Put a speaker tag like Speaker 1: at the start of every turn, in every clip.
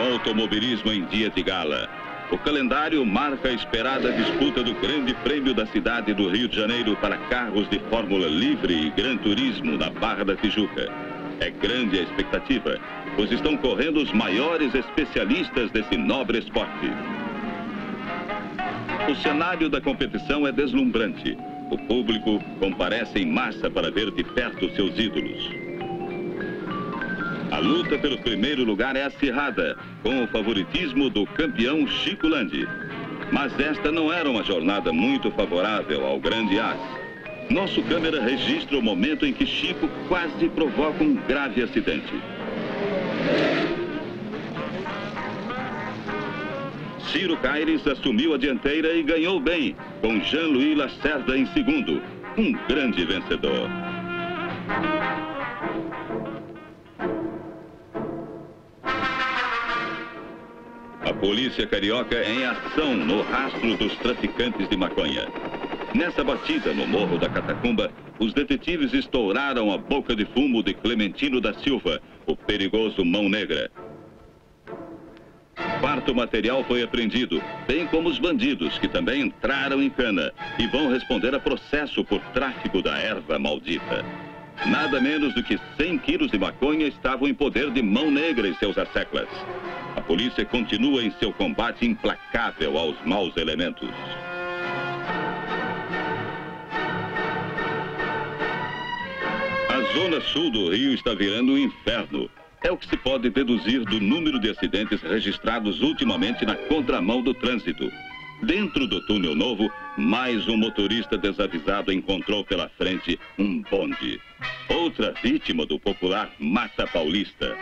Speaker 1: automobilismo em dia de gala. O calendário marca a esperada disputa do Grande Prêmio da cidade do Rio de Janeiro para carros de Fórmula Livre e Gran Turismo na Barra da Tijuca. É grande a expectativa, pois estão correndo os maiores especialistas desse nobre esporte. O cenário da competição é deslumbrante. O público comparece em massa para ver de perto seus ídolos. A luta pelo primeiro lugar é acirrada, com o favoritismo do campeão Chico Landi. Mas esta não era uma jornada muito favorável ao grande as. Nosso câmera registra o momento em que Chico quase provoca um grave acidente. Ciro Caires assumiu a dianteira e ganhou bem, com Jean-Louis Lacerda em segundo, um grande vencedor. A polícia carioca em ação no rastro dos traficantes de maconha. Nessa batida no Morro da Catacumba, os detetives estouraram a boca de fumo de Clementino da Silva, o perigoso Mão Negra. Quarto material foi apreendido, bem como os bandidos, que também entraram em cana e vão responder a processo por tráfico da erva maldita. Nada menos do que 100 quilos de maconha estavam em poder de Mão Negra e seus asseclas. A polícia continua em seu combate implacável aos maus elementos. A zona sul do Rio está virando um inferno. É o que se pode deduzir do número de acidentes registrados ultimamente na contramão do trânsito. Dentro do túnel novo, mais um motorista desavisado encontrou pela frente um bonde. Outra vítima do popular Mata Paulista.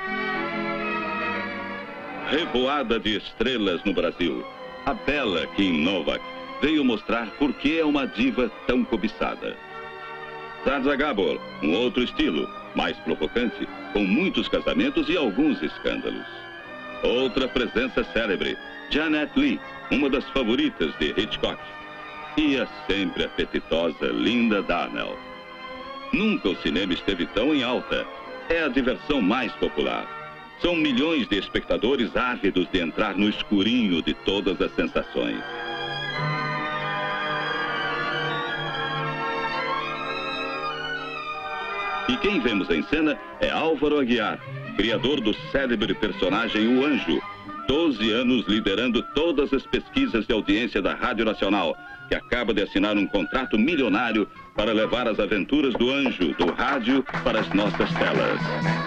Speaker 1: Revoada de estrelas no Brasil. A bela Kim Novak veio mostrar por que é uma diva tão cobiçada. Zsa Gabor, um outro estilo, mais provocante, com muitos casamentos e alguns escândalos. Outra presença célebre, Janet Leigh, uma das favoritas de Hitchcock. E a sempre apetitosa Linda Darnell. Nunca o cinema esteve tão em alta. É a diversão mais popular. São milhões de espectadores ávidos de entrar no escurinho de todas as sensações. E quem vemos em cena é Álvaro Aguiar, criador do célebre personagem O Anjo, 12 anos liderando todas as pesquisas de audiência da Rádio Nacional, que acaba de assinar um contrato milionário para levar as aventuras do Anjo, do rádio, para as nossas telas.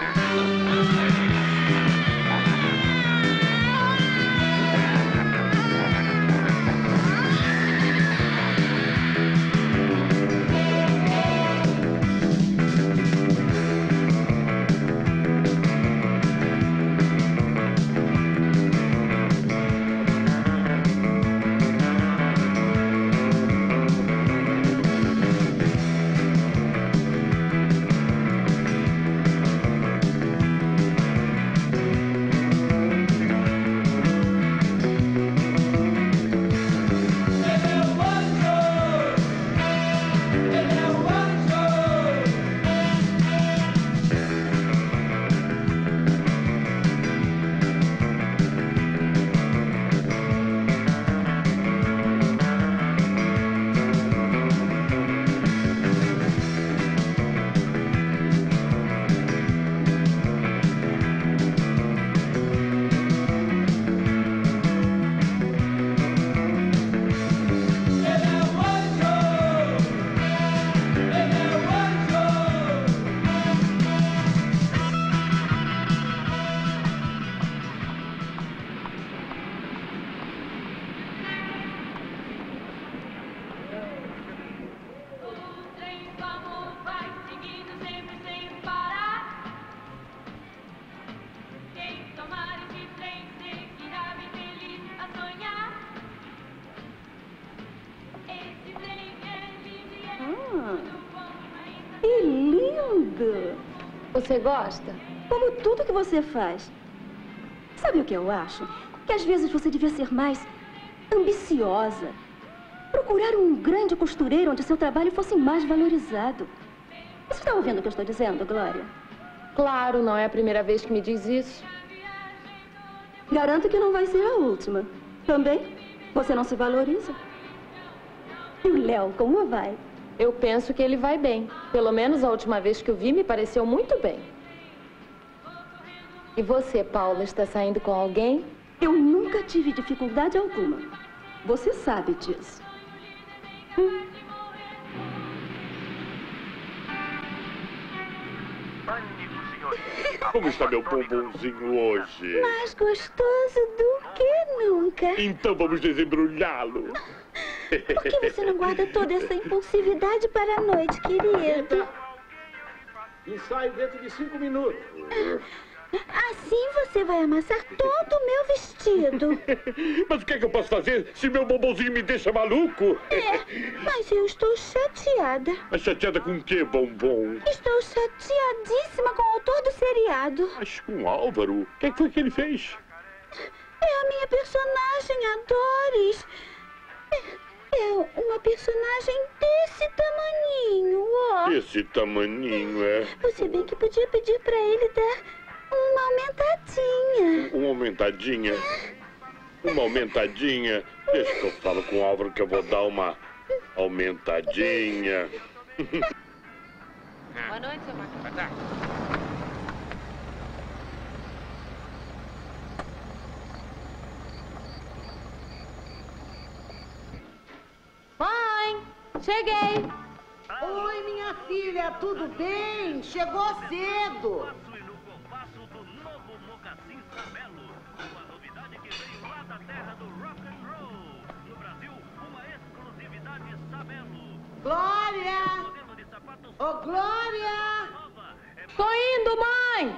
Speaker 2: Que lindo!
Speaker 3: Você gosta?
Speaker 2: Como tudo que você faz. Sabe o que eu acho? Que às vezes você devia ser mais ambiciosa. Procurar um grande costureiro onde seu trabalho fosse mais valorizado. Você está ouvindo o que eu estou dizendo, Glória?
Speaker 3: Claro, não é a primeira vez que me diz isso.
Speaker 2: Garanto que não vai ser a última. Também? Você não se valoriza? E o Léo, como vai?
Speaker 3: Eu penso que ele vai bem. Pelo menos a última vez que o vi, me pareceu muito bem. E você, Paula, está saindo com alguém?
Speaker 2: Eu nunca tive dificuldade alguma. Você sabe disso.
Speaker 4: Como está meu bombonzinho hoje?
Speaker 5: Mais gostoso do que nunca.
Speaker 4: Então vamos desembrulhá-lo.
Speaker 5: Por que você não guarda toda essa impulsividade para a noite, querido?
Speaker 6: Ensaio dentro de 5 minutos.
Speaker 5: Assim você vai amassar todo o meu vestido.
Speaker 4: Mas o que é que eu posso fazer se meu bombonzinho me deixa maluco?
Speaker 5: Mas eu estou chateada.
Speaker 4: Mas chateada com o quê, bombom?
Speaker 5: Estou chateadíssima com o autor do seriado.
Speaker 4: Mas com o Álvaro? O que foi que ele fez?
Speaker 5: É a minha personagem, a Doris. É uma personagem desse tamaninho, ó.
Speaker 4: Esse tamaninho, é?
Speaker 5: Você bem que podia pedir pra ele dar uma aumentadinha.
Speaker 4: Uma aumentadinha? Uma aumentadinha? Deixa que eu falo com o Álvaro que eu vou dar uma aumentadinha.
Speaker 3: Boa noite, seu Marcos. Boa tarde. Mãe, cheguei.
Speaker 7: Oi, minha filha, tudo bem? Chegou cedo. Glória! Ô, Glória!
Speaker 3: Tô indo, mãe.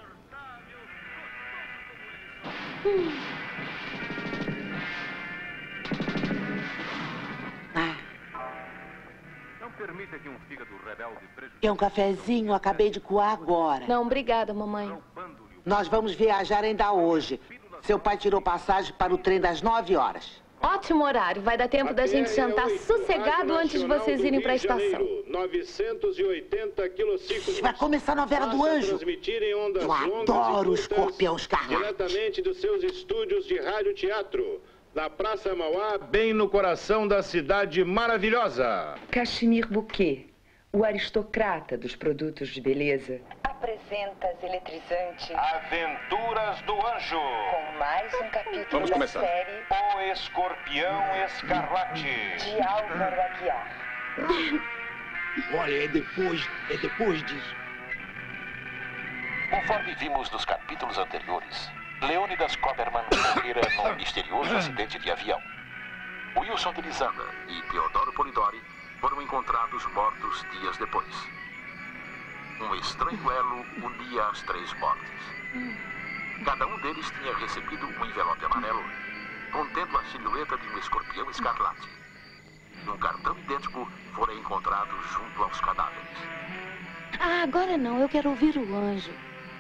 Speaker 6: Não permita que um fígado rebelde prejudique.
Speaker 7: Quer um cafezinho? Acabei de coar agora.
Speaker 3: Não, obrigada, mamãe.
Speaker 7: Nós vamos viajar ainda hoje. Seu pai tirou passagem para o trem das 9 horas.
Speaker 3: Ótimo horário. Vai dar tempo da gente jantar sossegado antes de vocês irem para a estação.
Speaker 8: 980 quilociclos.
Speaker 7: Vai começar a novela do Anjo. Eu adoro o Escorpião Escarlate.
Speaker 8: Diretamente dos seus estúdios de rádio teatro. Na Praça Mauá,
Speaker 6: Bem no coração da cidade maravilhosa.
Speaker 9: Cachemir Bouquet, o aristocrata dos produtos de beleza,
Speaker 10: apresenta as eletrizantes
Speaker 6: Aventuras do Anjo.
Speaker 10: com mais um capítulo
Speaker 1: Vamos
Speaker 10: da
Speaker 1: começar.
Speaker 10: série
Speaker 6: O Escorpião Escarlate.
Speaker 10: de Álvaro Aguiar.
Speaker 4: Olha, é depois disso.
Speaker 11: Conforme vimos nos capítulos anteriores, Leônidas Copperman morrera num misterioso acidente de avião. Wilson de Lisanda e Teodoro Polidori foram encontrados mortos dias depois. Um estranho elo unia as três mortes. Cada um deles tinha recebido um envelope amarelo contendo a silhueta de um escorpião escarlate. Um cartão idêntico fora encontrado junto aos cadáveres.
Speaker 5: Ah, agora não. Eu quero ouvir o Anjo.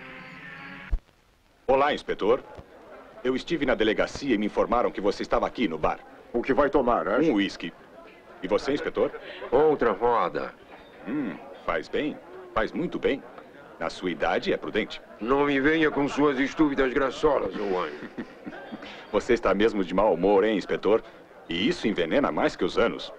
Speaker 12: Olá, inspetor. Eu estive na delegacia e me informaram que você estava aqui no bar.
Speaker 4: O que vai tomar, né?
Speaker 12: Um uísque. E você, inspetor?
Speaker 4: Outra roda.
Speaker 12: Faz bem. Faz muito bem. Na sua idade, é prudente.
Speaker 4: Não me venha com suas estúpidas graçolas, ô anjo.
Speaker 12: Você está mesmo de mau humor, hein, inspetor? E isso envenena mais que os anos.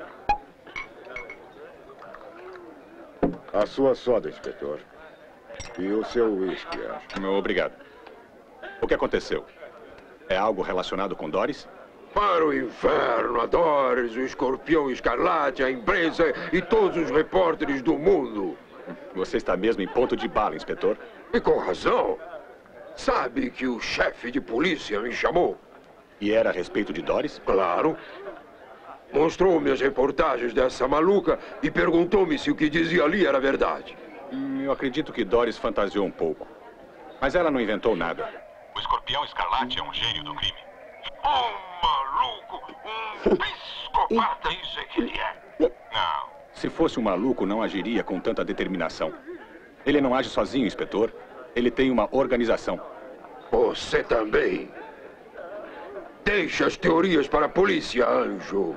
Speaker 4: A sua soda, inspetor. E o seu uísque, acho.
Speaker 12: Obrigado. O que aconteceu? É algo relacionado com Doris?
Speaker 4: Para o inferno, a Doris, o escorpião escarlate, a imprensa e todos os repórteres do mundo.
Speaker 12: Você está mesmo em ponto de bala, inspetor.
Speaker 4: E com razão. Sabe que o chefe de polícia me chamou?
Speaker 12: E era a respeito de Doris?
Speaker 4: Claro. Mostrou-me as reportagens dessa maluca e perguntou-me se o que dizia ali era verdade.
Speaker 12: Eu acredito que Doris fantasiou um pouco. Mas ela não inventou nada.
Speaker 11: O escorpião escarlate é um gênio do crime.
Speaker 4: Maluco! Psicopata, isso é que ele é.
Speaker 11: Não.
Speaker 12: Se fosse um maluco, não agiria com tanta determinação. Ele não age sozinho, inspetor. Ele tem uma organização.
Speaker 4: Você também. Deixe as teorias para a polícia, anjo.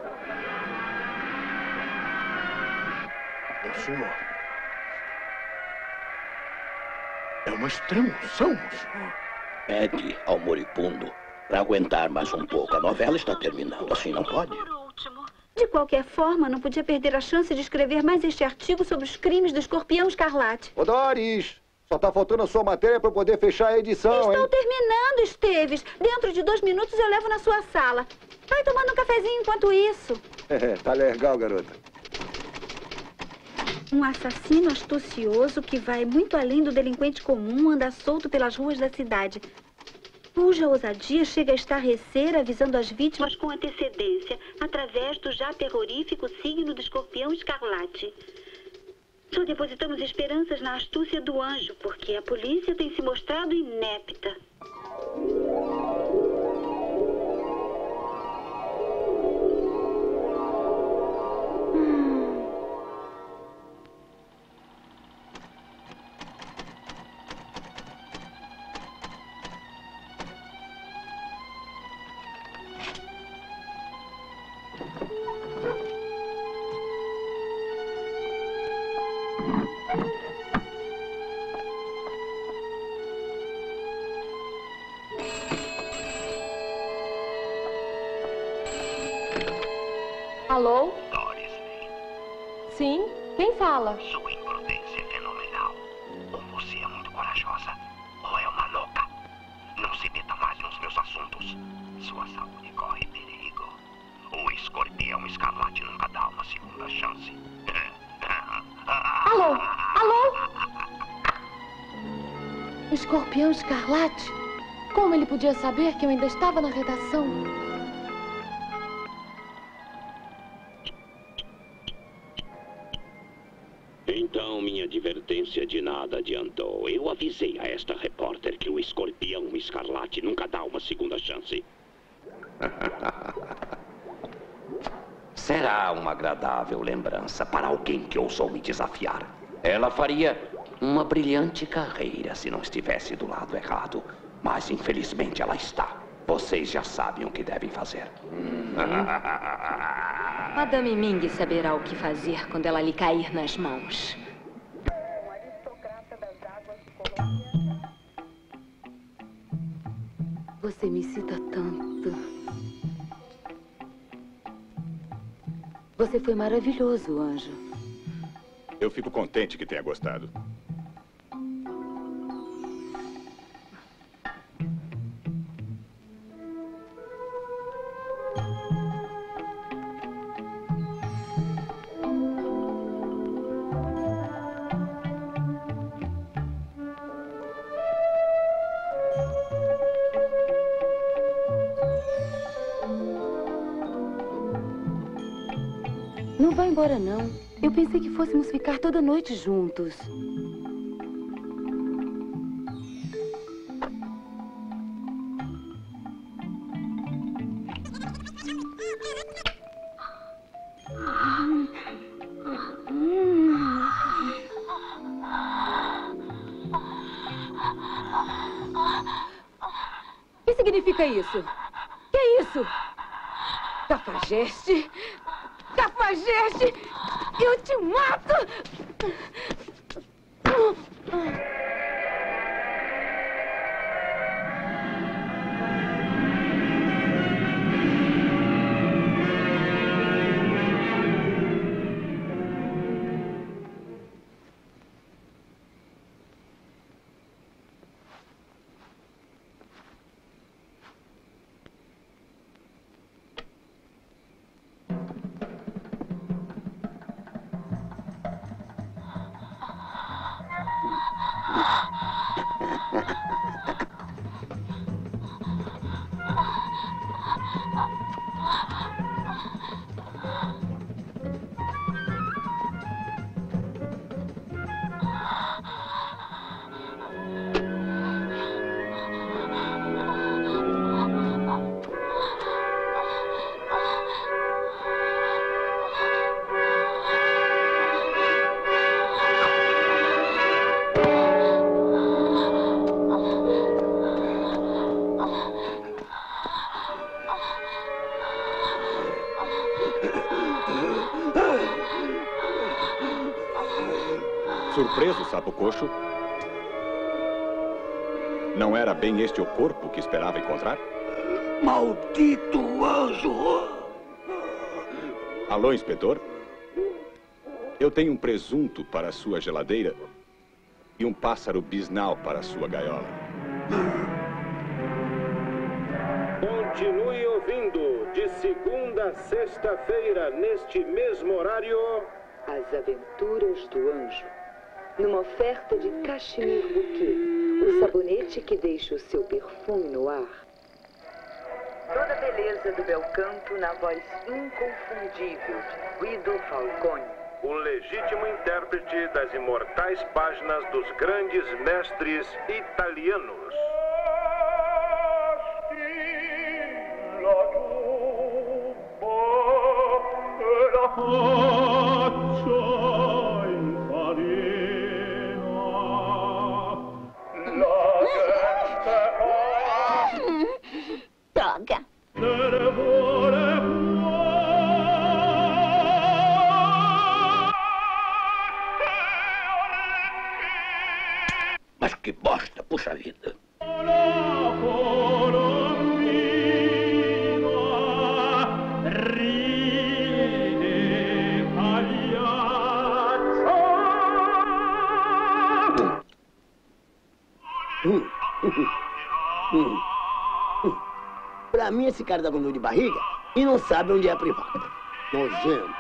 Speaker 6: Senhor. É uma extrema-unção, senhor.
Speaker 13: Pede ao moribundo para aguentar mais um pouco. A novela está terminando. Assim não pode.
Speaker 5: De qualquer forma, não podia perder a chance de escrever mais este artigo sobre os crimes do Escorpião Escarlate.
Speaker 14: Ô, Doris, só tá faltando a sua matéria para poder fechar a edição,
Speaker 5: Estou terminando, Esteves. Dentro de 2 minutos eu levo na sua sala. Vai tomando um cafezinho enquanto isso.
Speaker 14: Tá legal, garota.
Speaker 5: Um assassino astucioso que vai muito além do delinquente comum anda solto pelas ruas da cidade. Cuja ousadia chega a estarrecer avisando as vítimas com antecedência, através do já terrorífico signo do Escorpião Escarlate. Só depositamos esperanças na astúcia do anjo, porque a polícia tem se mostrado inepta.
Speaker 3: Alô?
Speaker 15: Doris.
Speaker 3: Sim? Quem fala?
Speaker 15: Sua imprudência é fenomenal. Ou você é muito corajosa, ou é uma louca. Não se meta mais nos meus assuntos. Sua saúde corre perigo. O Escorpião Escarlate nunca dá uma segunda chance.
Speaker 3: Alô? Alô? Escorpião Escarlate? Como ele podia saber que eu ainda estava na redação?
Speaker 15: Então, minha advertência de nada adiantou. Eu avisei a esta repórter que o Escorpião Escarlate nunca dá uma segunda chance. Será uma agradável lembrança para alguém que ousou me desafiar. Ela faria uma brilhante carreira se não estivesse do lado errado. Mas, infelizmente, ela está. Vocês já sabem o que devem fazer.
Speaker 16: Madame Ming saberá o que fazer quando ela lhe cair nas mãos. Você me cita tanto. Você foi maravilhoso, anjo.
Speaker 12: Eu fico contente que tenha gostado.
Speaker 16: Não vá embora, não. Eu pensei que fôssemos ficar toda noite juntos. O que significa isso? Que é isso? Cafajeste? Cafajeste! Eu te mato!
Speaker 12: Surpreso, sapo coxo? Não era bem este o corpo que esperava encontrar?
Speaker 13: Maldito anjo!
Speaker 12: Alô, inspetor? Eu tenho um presunto para a sua geladeira e um pássaro bisnal para a sua gaiola.
Speaker 8: Continue ouvindo, de segunda a sexta-feira, neste mesmo horário...
Speaker 9: As Aventuras do Anjo. Numa oferta de Cachemire Bouquet, o sabonete que deixa o seu perfume no ar. Toda a beleza do bel canto na voz inconfundível de Guido Falcone.
Speaker 8: O legítimo intérprete das imortais páginas dos grandes mestres italianos.
Speaker 2: Droga.
Speaker 13: Mas que bosta, puxa vida.
Speaker 17: Pra mim, esse cara tá com dor de barriga e não sabe onde é a privada. Nojento.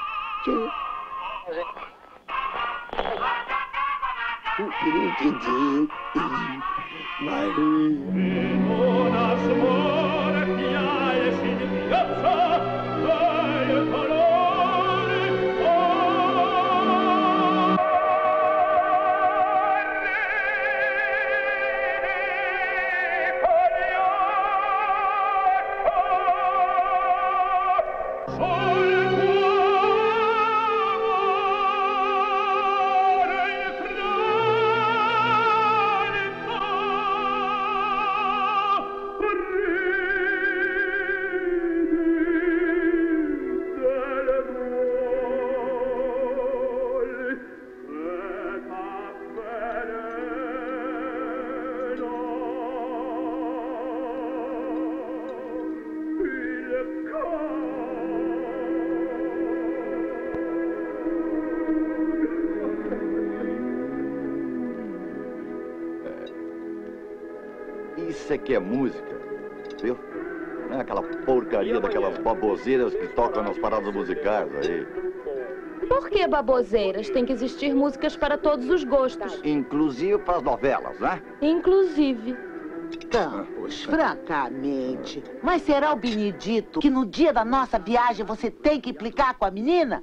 Speaker 14: Isso é que é música, viu? Não é aquela porcaria daquelas baboseiras que tocam nas paradas musicais aí.
Speaker 3: Por que baboseiras? Tem que existir músicas para todos os gostos.
Speaker 14: Inclusive para as novelas, né?
Speaker 3: Inclusive.
Speaker 7: Campos, francamente. Mas será o Benedito que no dia da nossa viagem você tem que implicar com a menina?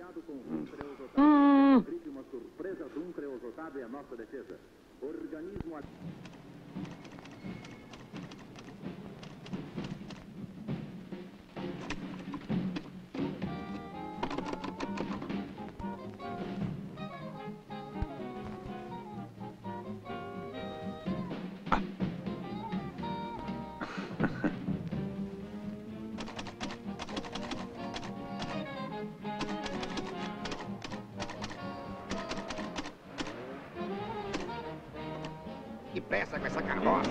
Speaker 15: Depressa com essa carroça.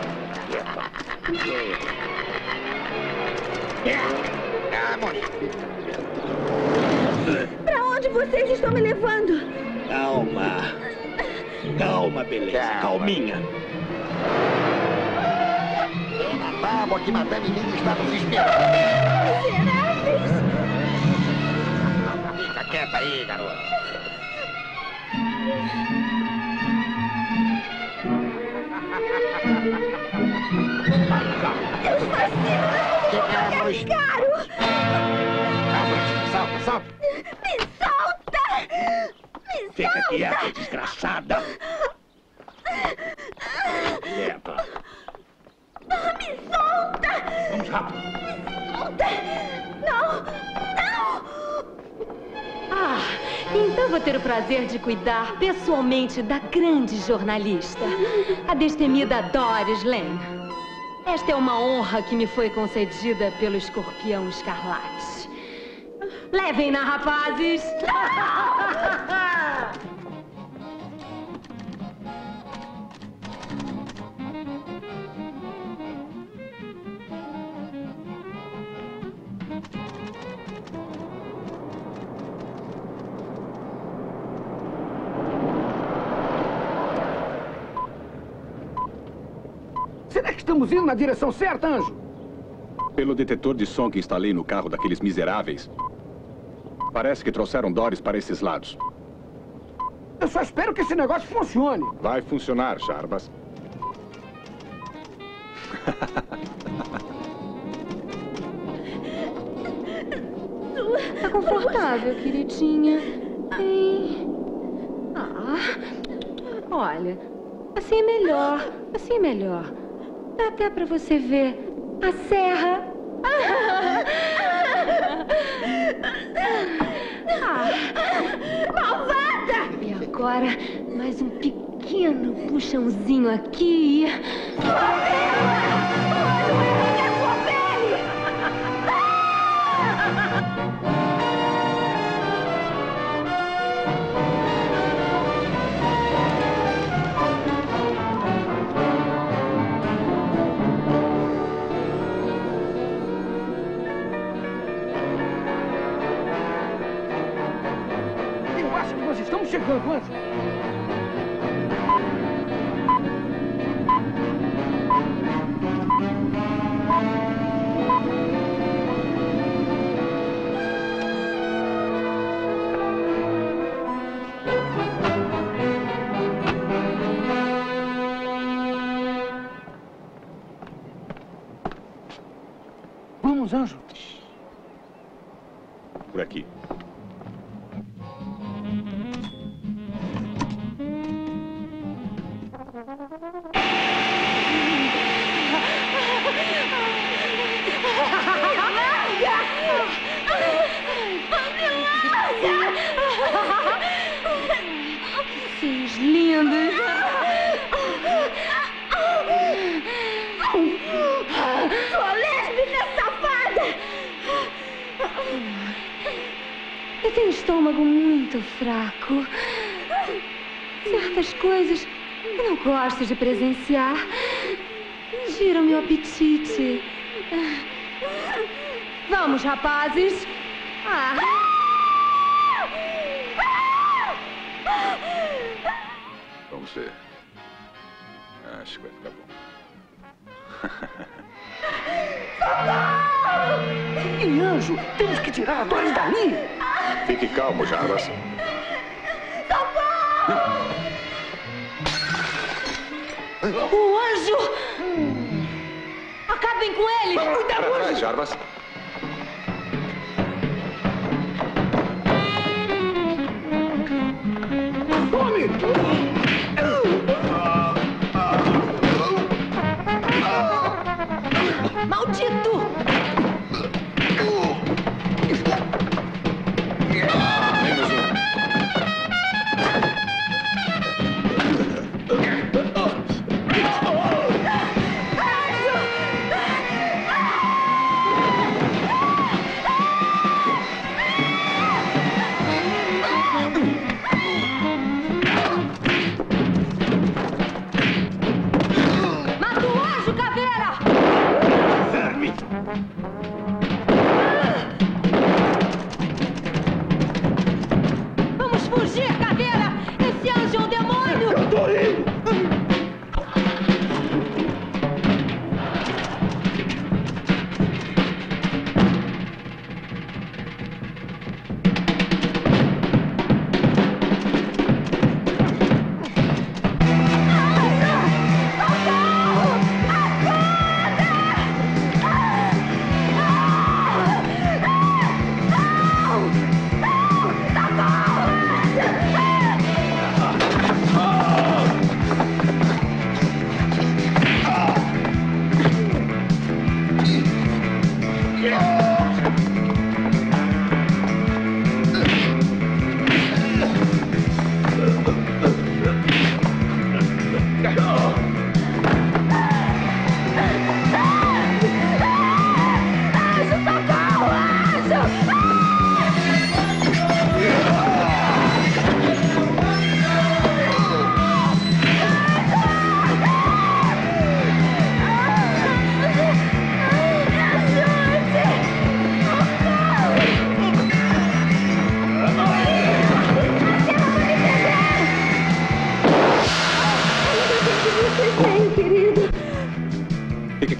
Speaker 15: Vamos.
Speaker 5: Pra onde vocês estão me levando?
Speaker 13: Calma. Calma, beleza. Calminha.
Speaker 15: Vamos, que Madame Lily está nos esperando.
Speaker 5: Miseráveis!
Speaker 15: Fica quieta aí, garoto.
Speaker 5: Seus caro!
Speaker 15: Salta, salta!
Speaker 5: Me solta! Me
Speaker 13: Fica
Speaker 5: solta!
Speaker 13: quieta, desgraçada! Quieta!
Speaker 5: Me solta!
Speaker 13: Vamos rápido!
Speaker 5: Me solta! Não! Não!
Speaker 16: Ah, então vou ter o prazer de cuidar pessoalmente da grande jornalista, a destemida Doris Lane. Esta é uma honra que me foi concedida pelo Escorpião Escarlate. Levem-na, rapazes!
Speaker 18: Estamos indo na direção certa, Anjo?
Speaker 12: Pelo detetor de som que instalei no carro daqueles miseráveis, parece que trouxeram Doris para esses lados.
Speaker 18: Eu só espero que esse negócio funcione.
Speaker 12: Vai funcionar, Jarbas.
Speaker 16: Tá confortável, queridinha? Hein? Olha, assim é melhor. Assim é melhor. Dá até pra você ver a serra.
Speaker 2: Malvada!
Speaker 16: E agora, mais um pequeno puxãozinho aqui.
Speaker 18: Eu acho que nós estamos chegando, Anjo. Vamos, Anjo.
Speaker 12: Por aqui.
Speaker 16: Vocês lindos.
Speaker 2: Sua lésbica safada!
Speaker 16: Eu tenho um estômago muito fraco. Certas coisas eu não gosto de presenciar. Tiram meu apetite. Vamos, rapazes.
Speaker 12: Vamos ver. Acho que vai ficar bom.
Speaker 18: E Anjo, temos que tirar a Doris dali.
Speaker 12: Fique calmo, Jarbas.
Speaker 16: O anjo! Acabem com ele!
Speaker 12: Para trás, Jarbas.
Speaker 18: Tome!
Speaker 16: Maldito!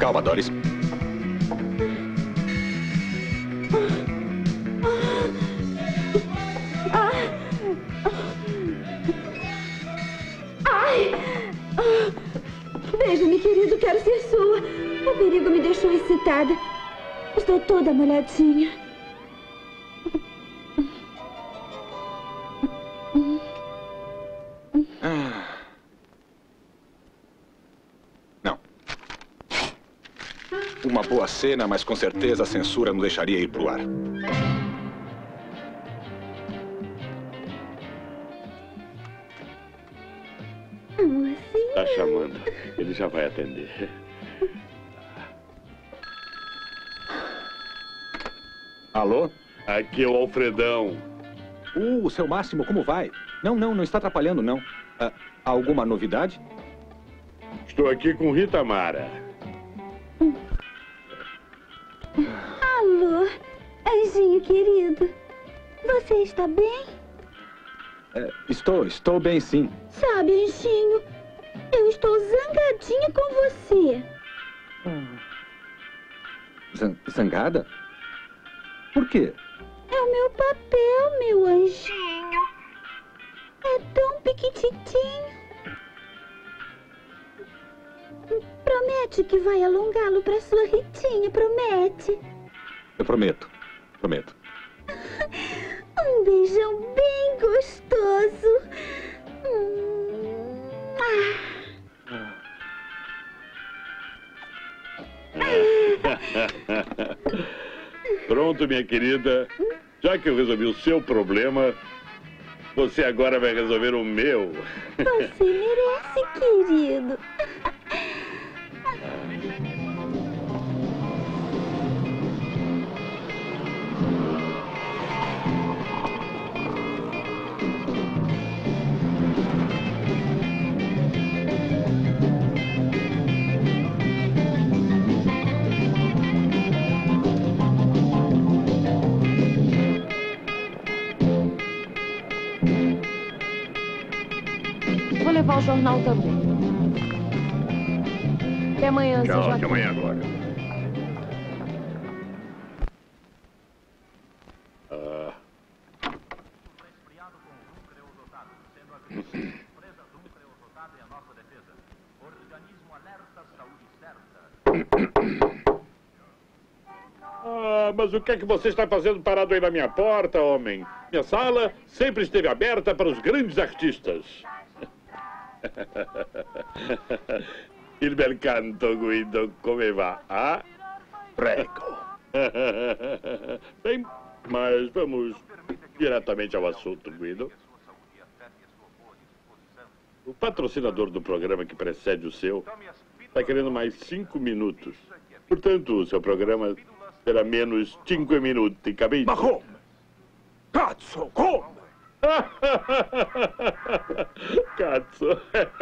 Speaker 12: Calma, Doris.
Speaker 5: Veja-me, querido, quero ser sua. O perigo me deixou excitada. Estou toda molhadinha.
Speaker 12: Não. Uma boa cena, mas com certeza a censura não deixaria ir pro ar.
Speaker 19: Tá chamando. Ele já vai atender.
Speaker 12: Alô?
Speaker 19: Aqui é o Alfredão.
Speaker 12: O seu Máximo, como vai? Não está atrapalhando, não. Alguma novidade?
Speaker 19: Estou aqui com Rita Mara.
Speaker 5: Alô, anjinho querido. Você está bem?
Speaker 12: Estou bem, sim.
Speaker 5: Sabe, anjinho, eu estou zangadinha com você.
Speaker 12: Zangada? Por quê?
Speaker 5: É o meu papel, meu anjinho. É tão piquititinho. Promete que vai alongá-lo para sua Ritinha, promete?
Speaker 12: Eu prometo.
Speaker 5: Um beijão bem gostoso.
Speaker 19: Pronto, minha querida. Já que eu resolvi o seu problema, você agora vai resolver o meu.
Speaker 5: Você merece, querido.
Speaker 3: Vou levar o jornal também. Até amanhã, seu Joaquim.
Speaker 19: Até amanhã agora. Mas o que é que você está fazendo parado aí na minha porta, homem? Minha sala sempre esteve aberta para os grandes artistas. Il bel canto, Guido, come va? Ah? Prego. Bem, mas vamos diretamente ao assunto, Guido. O patrocinador do programa que precede o seu está querendo mais 5 minutos. Portanto, o seu programa terá menos 5 minutos, capito?
Speaker 18: Ma come? Cazzo, come?
Speaker 19: Cazzo.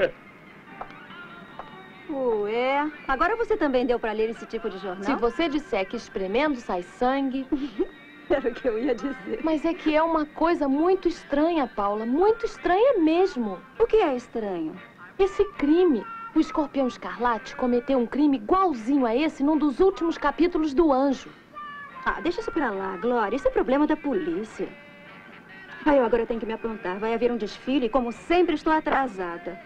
Speaker 2: Ué, agora você também deu pra ler esse tipo de jornal?
Speaker 3: Se você disser que espremendo sai sangue...
Speaker 2: Era o que eu ia dizer.
Speaker 3: Mas é que é uma coisa muito estranha, Paula. Muito estranha mesmo.
Speaker 2: O que é estranho?
Speaker 3: Esse crime. O Escorpião Escarlate cometeu um crime igualzinho a esse num dos últimos capítulos do Anjo.
Speaker 2: Ah, deixa isso pra lá, Glória. Isso é problema da polícia. Eu agora tenho que me aprontar. Vai haver um desfile e, como sempre, estou atrasada.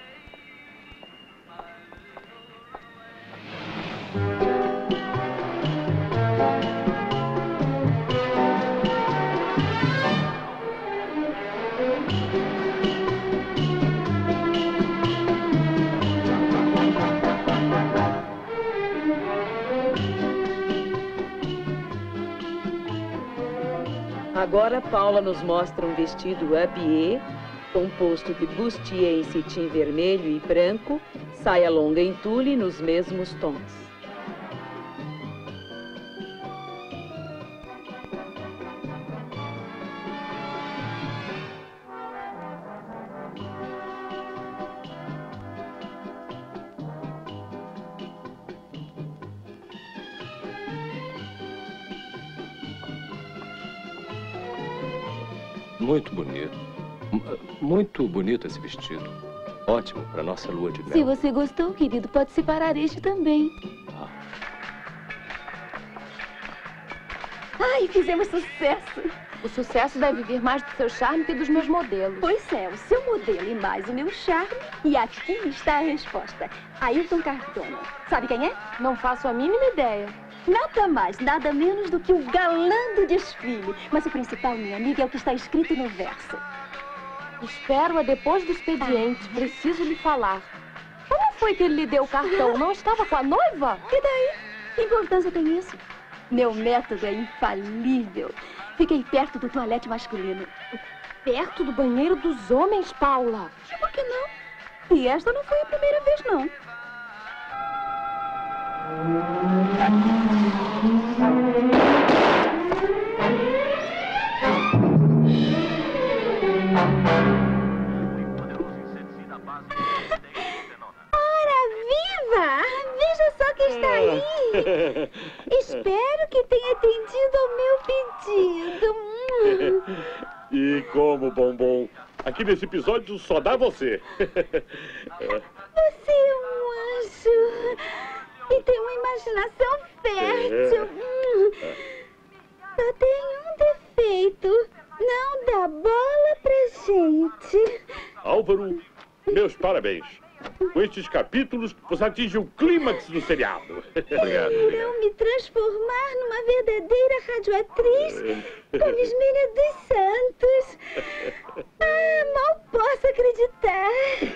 Speaker 9: Agora, Paula nos mostra um vestido habillé, composto de bustier em cetim vermelho e branco, saia longa em tule nos mesmos tons.
Speaker 20: Muito bonito. Muito bonito esse vestido. Ótimo para nossa lua de mel.
Speaker 5: Se você gostou, querido, pode separar este também.
Speaker 2: Ai, fizemos sucesso.
Speaker 3: O sucesso deve vir mais do seu charme que dos meus modelos.
Speaker 2: Pois é, o seu modelo e mais o meu charme. E aqui está a resposta. Ayrton Cardona. Sabe quem é?
Speaker 3: Não faço a mínima ideia.
Speaker 2: Nada mais, nada menos do que o galã do desfile. Mas o principal, minha amiga, é o que está escrito no verso.
Speaker 3: Espero-a depois do expediente. Preciso lhe falar. Como foi que ele lhe deu o cartão? Não estava com a noiva?
Speaker 2: E daí? Que importância tem isso? Meu método é infalível. Fiquei perto do toalete masculino.
Speaker 3: Perto do banheiro dos homens, Paula?
Speaker 2: E por que não? E esta não foi a primeira vez, não.
Speaker 5: Viva! Veja só quem está aí! Espero que tenha atendido ao meu pedido.
Speaker 19: E como, Bombom? Aqui nesse episódio só dá você.
Speaker 5: Você é um anjo. E tem uma imaginação fértil. Só tem um defeito. Não dá bola pra gente.
Speaker 19: Álvaro, meus parabéns. Com estes capítulos, você atinge o clímax do seriado.
Speaker 12: Obrigado.
Speaker 5: Irão me transformar numa verdadeira radioatriz como Ismênia dos Santos. Mal posso acreditar.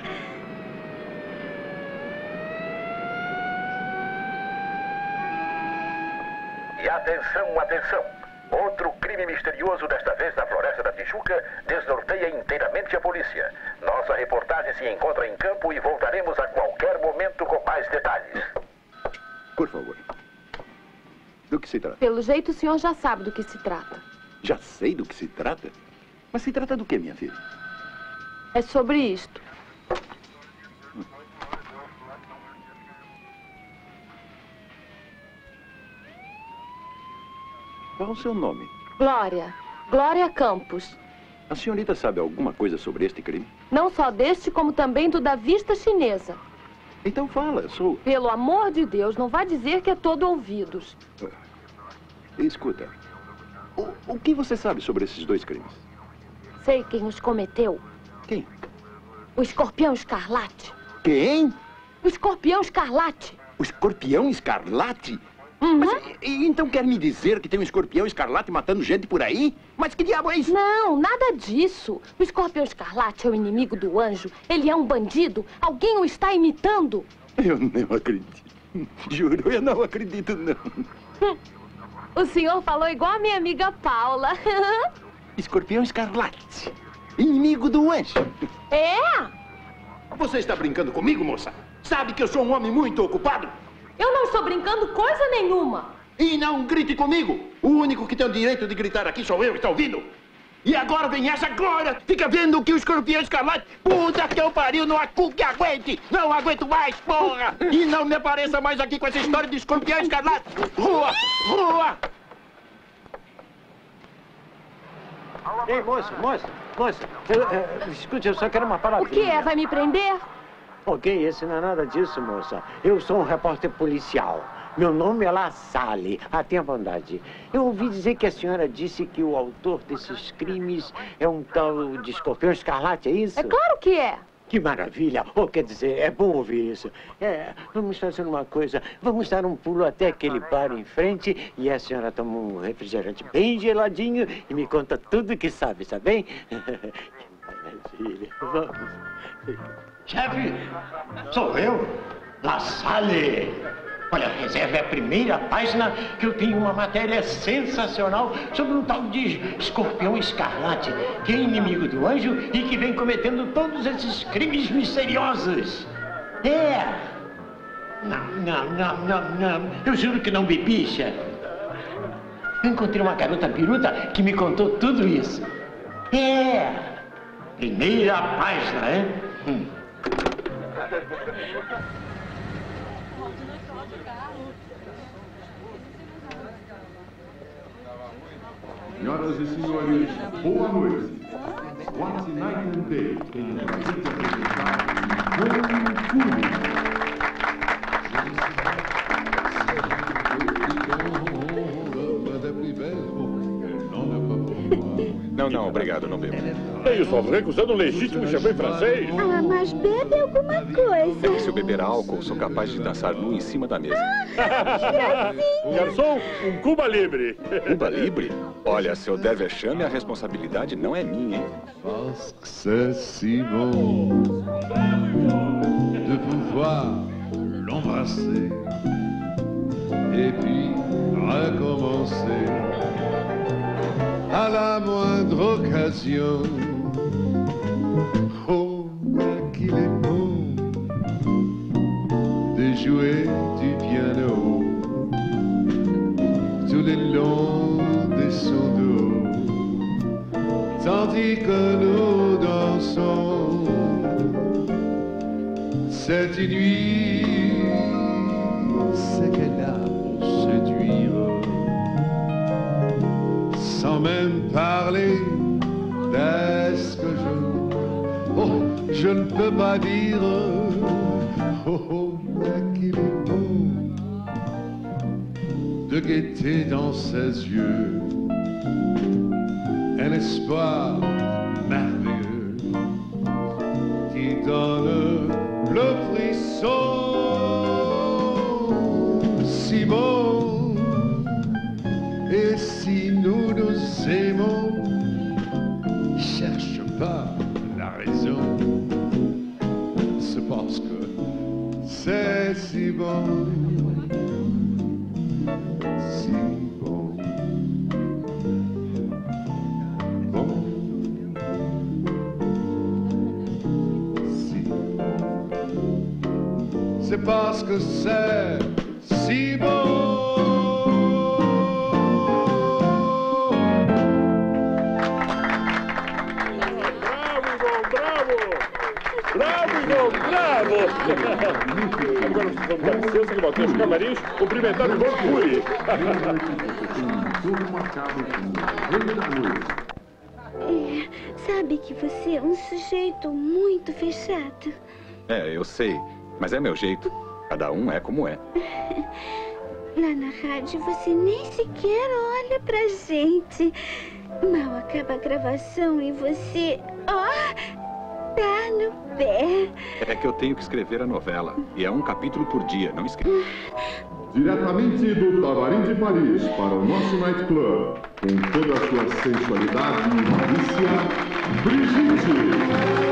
Speaker 8: E atenção, atenção! Outro crime misterioso, desta vez na Floresta da Tijuca, desnorteia inteiramente a polícia. Nossa reportagem se encontra em campo e voltaremos a qualquer momento com mais detalhes.
Speaker 14: Por favor. Do que se trata?
Speaker 3: Pelo jeito, o senhor já sabe do que se trata.
Speaker 14: Já sei do que se trata? Mas se trata do que, minha filha?
Speaker 3: É sobre isto.
Speaker 14: Qual o seu nome?
Speaker 3: Glória. Glória Campos.
Speaker 14: A senhorita sabe alguma coisa sobre este crime?
Speaker 3: Não só deste, como também do da vista chinesa.
Speaker 14: Então fala, sou...
Speaker 3: Pelo amor de Deus, não vá dizer que é todo ouvidos.
Speaker 14: Escuta, o que você sabe sobre esses dois crimes?
Speaker 3: Sei quem os cometeu.
Speaker 14: Quem?
Speaker 3: O Escorpião Escarlate.
Speaker 14: Quem?
Speaker 3: O Escorpião Escarlate.
Speaker 14: O Escorpião Escarlate? Mas, então quer me dizer que tem um escorpião escarlate matando gente por aí? Mas que diabo é isso?
Speaker 3: Não, nada disso. O Escorpião Escarlate é o inimigo do anjo. Ele é um bandido. Alguém o está imitando.
Speaker 14: Eu não acredito. Juro, eu não acredito, não.
Speaker 3: O senhor falou igual a minha amiga Paula.
Speaker 14: Escorpião Escarlate. Inimigo do anjo.
Speaker 3: É?
Speaker 14: Você está brincando comigo, moça? Sabe que eu sou um homem muito ocupado?
Speaker 3: Eu não estou brincando coisa nenhuma.
Speaker 14: E não grite comigo. O único que tem o direito de gritar aqui sou eu, está ouvindo? E agora vem essa Glória. Fica vendo que o Escorpião Escarlate... Puta que eu pariu, não há cu que aguente. Não aguento mais, porra. E não me apareça mais aqui com essa história de Escorpião Escarlate. Rua, rua.
Speaker 17: Ei, moça. Escute, eu só quero uma palavrinha.
Speaker 3: O que é? Vai me prender?
Speaker 17: Ok, esse não é nada disso, moça. Eu sou um repórter policial. Meu nome é La Salle. Tenha bondade. Eu ouvi dizer que a senhora disse que o autor desses crimes é um tal de Escorpião Escarlate, é isso?
Speaker 3: É claro que é.
Speaker 17: Que maravilha. Quer dizer, é bom ouvir isso. Vamos fazer uma coisa. Vamos dar um pulo até aquele bar em frente e a senhora toma um refrigerante bem geladinho e me conta tudo que sabe, tá bem? Que maravilha. Vamos.
Speaker 13: Chefe, sou eu, La Salle. Olha, reserve a primeira página que eu tenho uma matéria sensacional sobre um tal de Escorpião Escarlate, que é inimigo do anjo e que vem cometendo todos esses crimes misteriosos. Não. Eu juro que não bebi, chefe. Eu encontrei uma garota biruta que me contou tudo isso. Primeira página, hein?
Speaker 21: Senhoras e senhores, boa noite. What Night and Day tem o prazer de apresentar Kung Fu.
Speaker 12: obrigado, não bebo.
Speaker 19: Eu estou recusando um legítimo champanhe francês.
Speaker 5: Ah, mas bebe alguma coisa.
Speaker 12: É que se eu beber álcool, sou capaz de dançar nu em cima da mesa.
Speaker 19: Garçom, um Cuba Libre.
Speaker 12: Cuba Libre? Olha, seu der vexame, a responsabilidade não é minha, hein?
Speaker 21: Parce que c'est si bon de pouvoir l'embrasser et puis recommencer à la moindre occasion. Oh, mais qu'il est beau de jouer du piano tout le long de son dos, tandis que nous dansons. Cette nuit, c'est qu'elle a pour séduire, sans même parler d'est-ce que je ne peux pas dire. Oh, oh, mais qu'il est beau de gaieté dans ses yeux, un espoir merveilleux qui donne le frisson. Si bon, et si nous nous aimons, cherche pas la raison, c'est parce que c'est si bon. Si bon. Bon. Si bon. C'est parce que c'est si bon.
Speaker 19: Bravo! Agora vamos dar licença que voltei aos camarins cumprimentar o João Cury.
Speaker 5: Sabe que você é um sujeito muito fechado.
Speaker 12: É, eu sei, mas é meu jeito. Cada um é como é.
Speaker 5: Lá na rádio você nem sequer olha pra gente. Mal acaba a gravação e você... tá no pé.
Speaker 12: É que eu tenho que escrever a novela. E é um capítulo por dia, não escrevo.
Speaker 21: Diretamente do Tamarim de Paris para o nosso nightclub, com toda a sua sensualidade e malícia, Brigitte!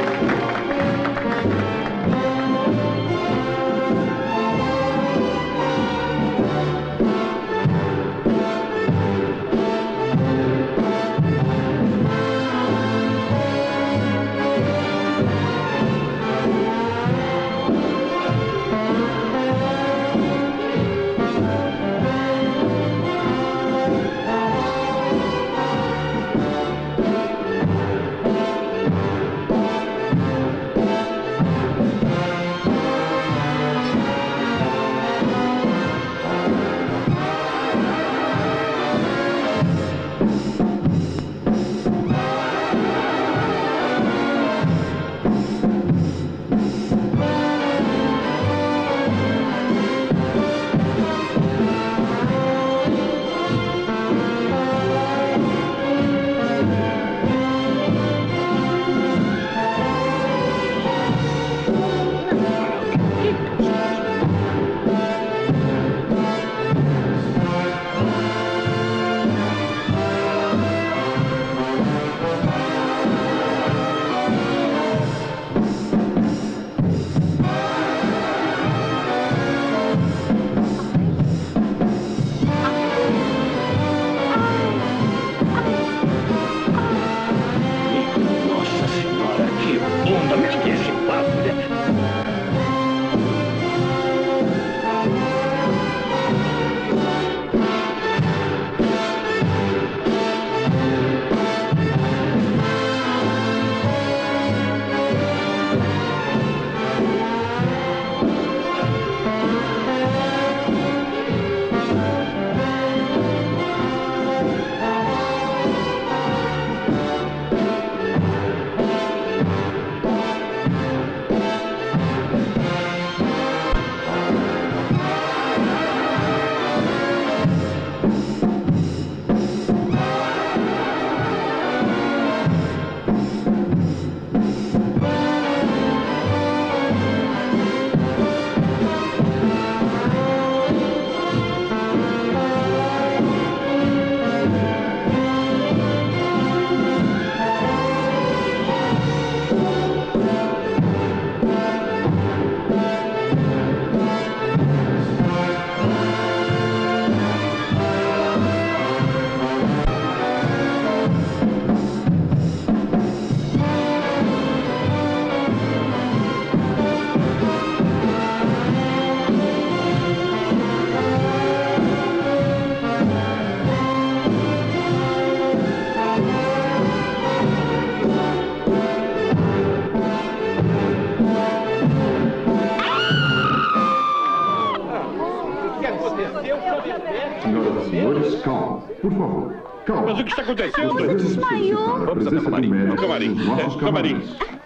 Speaker 21: Senhores, calma, por favor. Calma.
Speaker 19: Mas o que está acontecendo?
Speaker 21: Você
Speaker 19: desmaiou. Vamos até o camarim. No camarim. Camarim.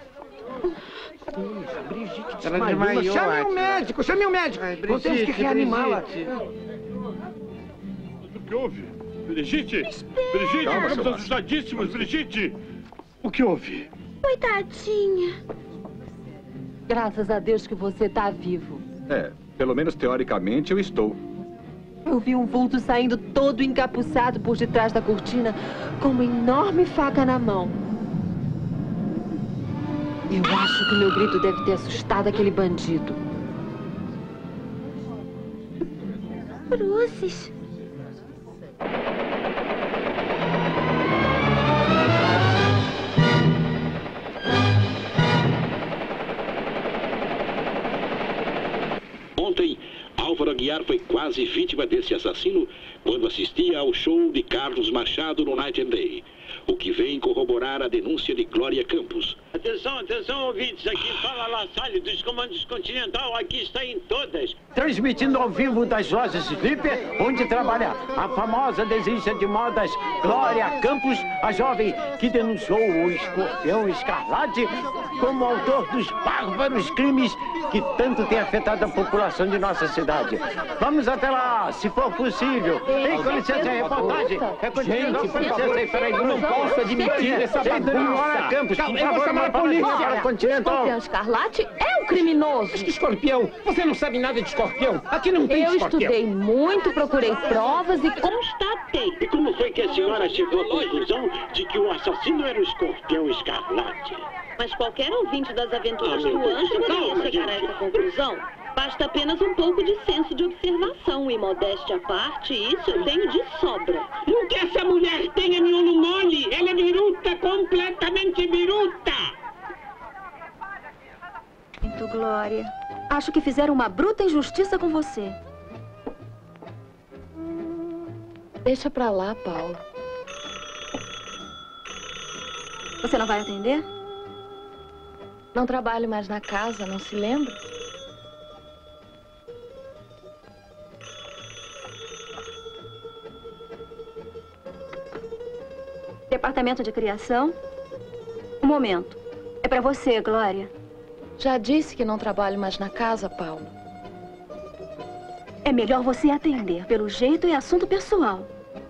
Speaker 18: Ela desmaiou. Chame o médico, chame o médico. Não temos que reanimá-la.
Speaker 19: O que houve? Brigitte? Brigitte, estamos assustadíssimos, Brigitte. O que houve?
Speaker 2: Coitadinha.
Speaker 16: Graças a Deus que você está vivo.
Speaker 12: Pelo menos teoricamente eu estou.
Speaker 16: Eu vi um vulto saindo todo encapuçado por detrás da cortina, com uma enorme faca na mão. Eu acho que meu grito deve ter assustado aquele bandido.
Speaker 2: Cruzes.
Speaker 11: Ontem, Álvaro Aguiar foi quase vítima desse assassino quando assistia ao show de Carlos Machado no Night and Day, o que vem corroborar a denúncia de Glória Campos.
Speaker 17: Atenção, atenção, ouvintes, aqui fala La Salle dos Comandos Continental, aqui está em todas. Transmitindo ao vivo das lojas Slipper, onde trabalha a famosa desenhista de modas Glória Campos, a jovem que denunciou o Escorpião Escarlate como autor dos bárbaros crimes que tanto tem afetado a população de nossa cidade. Vamos até lá, se for possível. Tem com licença a reportagem.
Speaker 18: Gente, por favor, eu não posso admitir essa bagunça.
Speaker 17: Glória Campos, por
Speaker 18: Eu vou
Speaker 17: favor,
Speaker 18: chamar a polícia.
Speaker 17: Continental.
Speaker 16: Escorpião Escarlate é o criminoso.
Speaker 18: Mas que escorpião? Você não sabe nada de escorpião. Aqui não tem
Speaker 16: Eu
Speaker 18: escorpião.
Speaker 16: estudei muito, procurei provas e constatei.
Speaker 17: E como foi que a senhora chegou à conclusão de que o assassino era o Escorpião Escarlate?
Speaker 1: Mas qualquer ouvinte das aventuras
Speaker 17: meu
Speaker 1: do
Speaker 17: Deus,
Speaker 1: anjo poderia
Speaker 17: calma,
Speaker 1: chegar a
Speaker 17: gente.
Speaker 1: essa conclusão. Basta apenas um pouco de senso de observação e modéstia à parte, isso eu tenho de sobra.
Speaker 17: Não que essa mulher tenha nenhum mole, ela é biruta, completamente biruta.
Speaker 2: Muito, Glória. Acho que fizeram uma bruta injustiça com você.
Speaker 16: Deixa pra lá, Paulo.
Speaker 2: Você não vai atender?
Speaker 16: Não trabalho mais na casa, não se lembra?
Speaker 2: Departamento de Criação. Um momento. É pra você, Glória.
Speaker 16: Já disse que não trabalho mais na casa, Paulo.
Speaker 2: É melhor você atender. Pelo jeito, é assunto pessoal.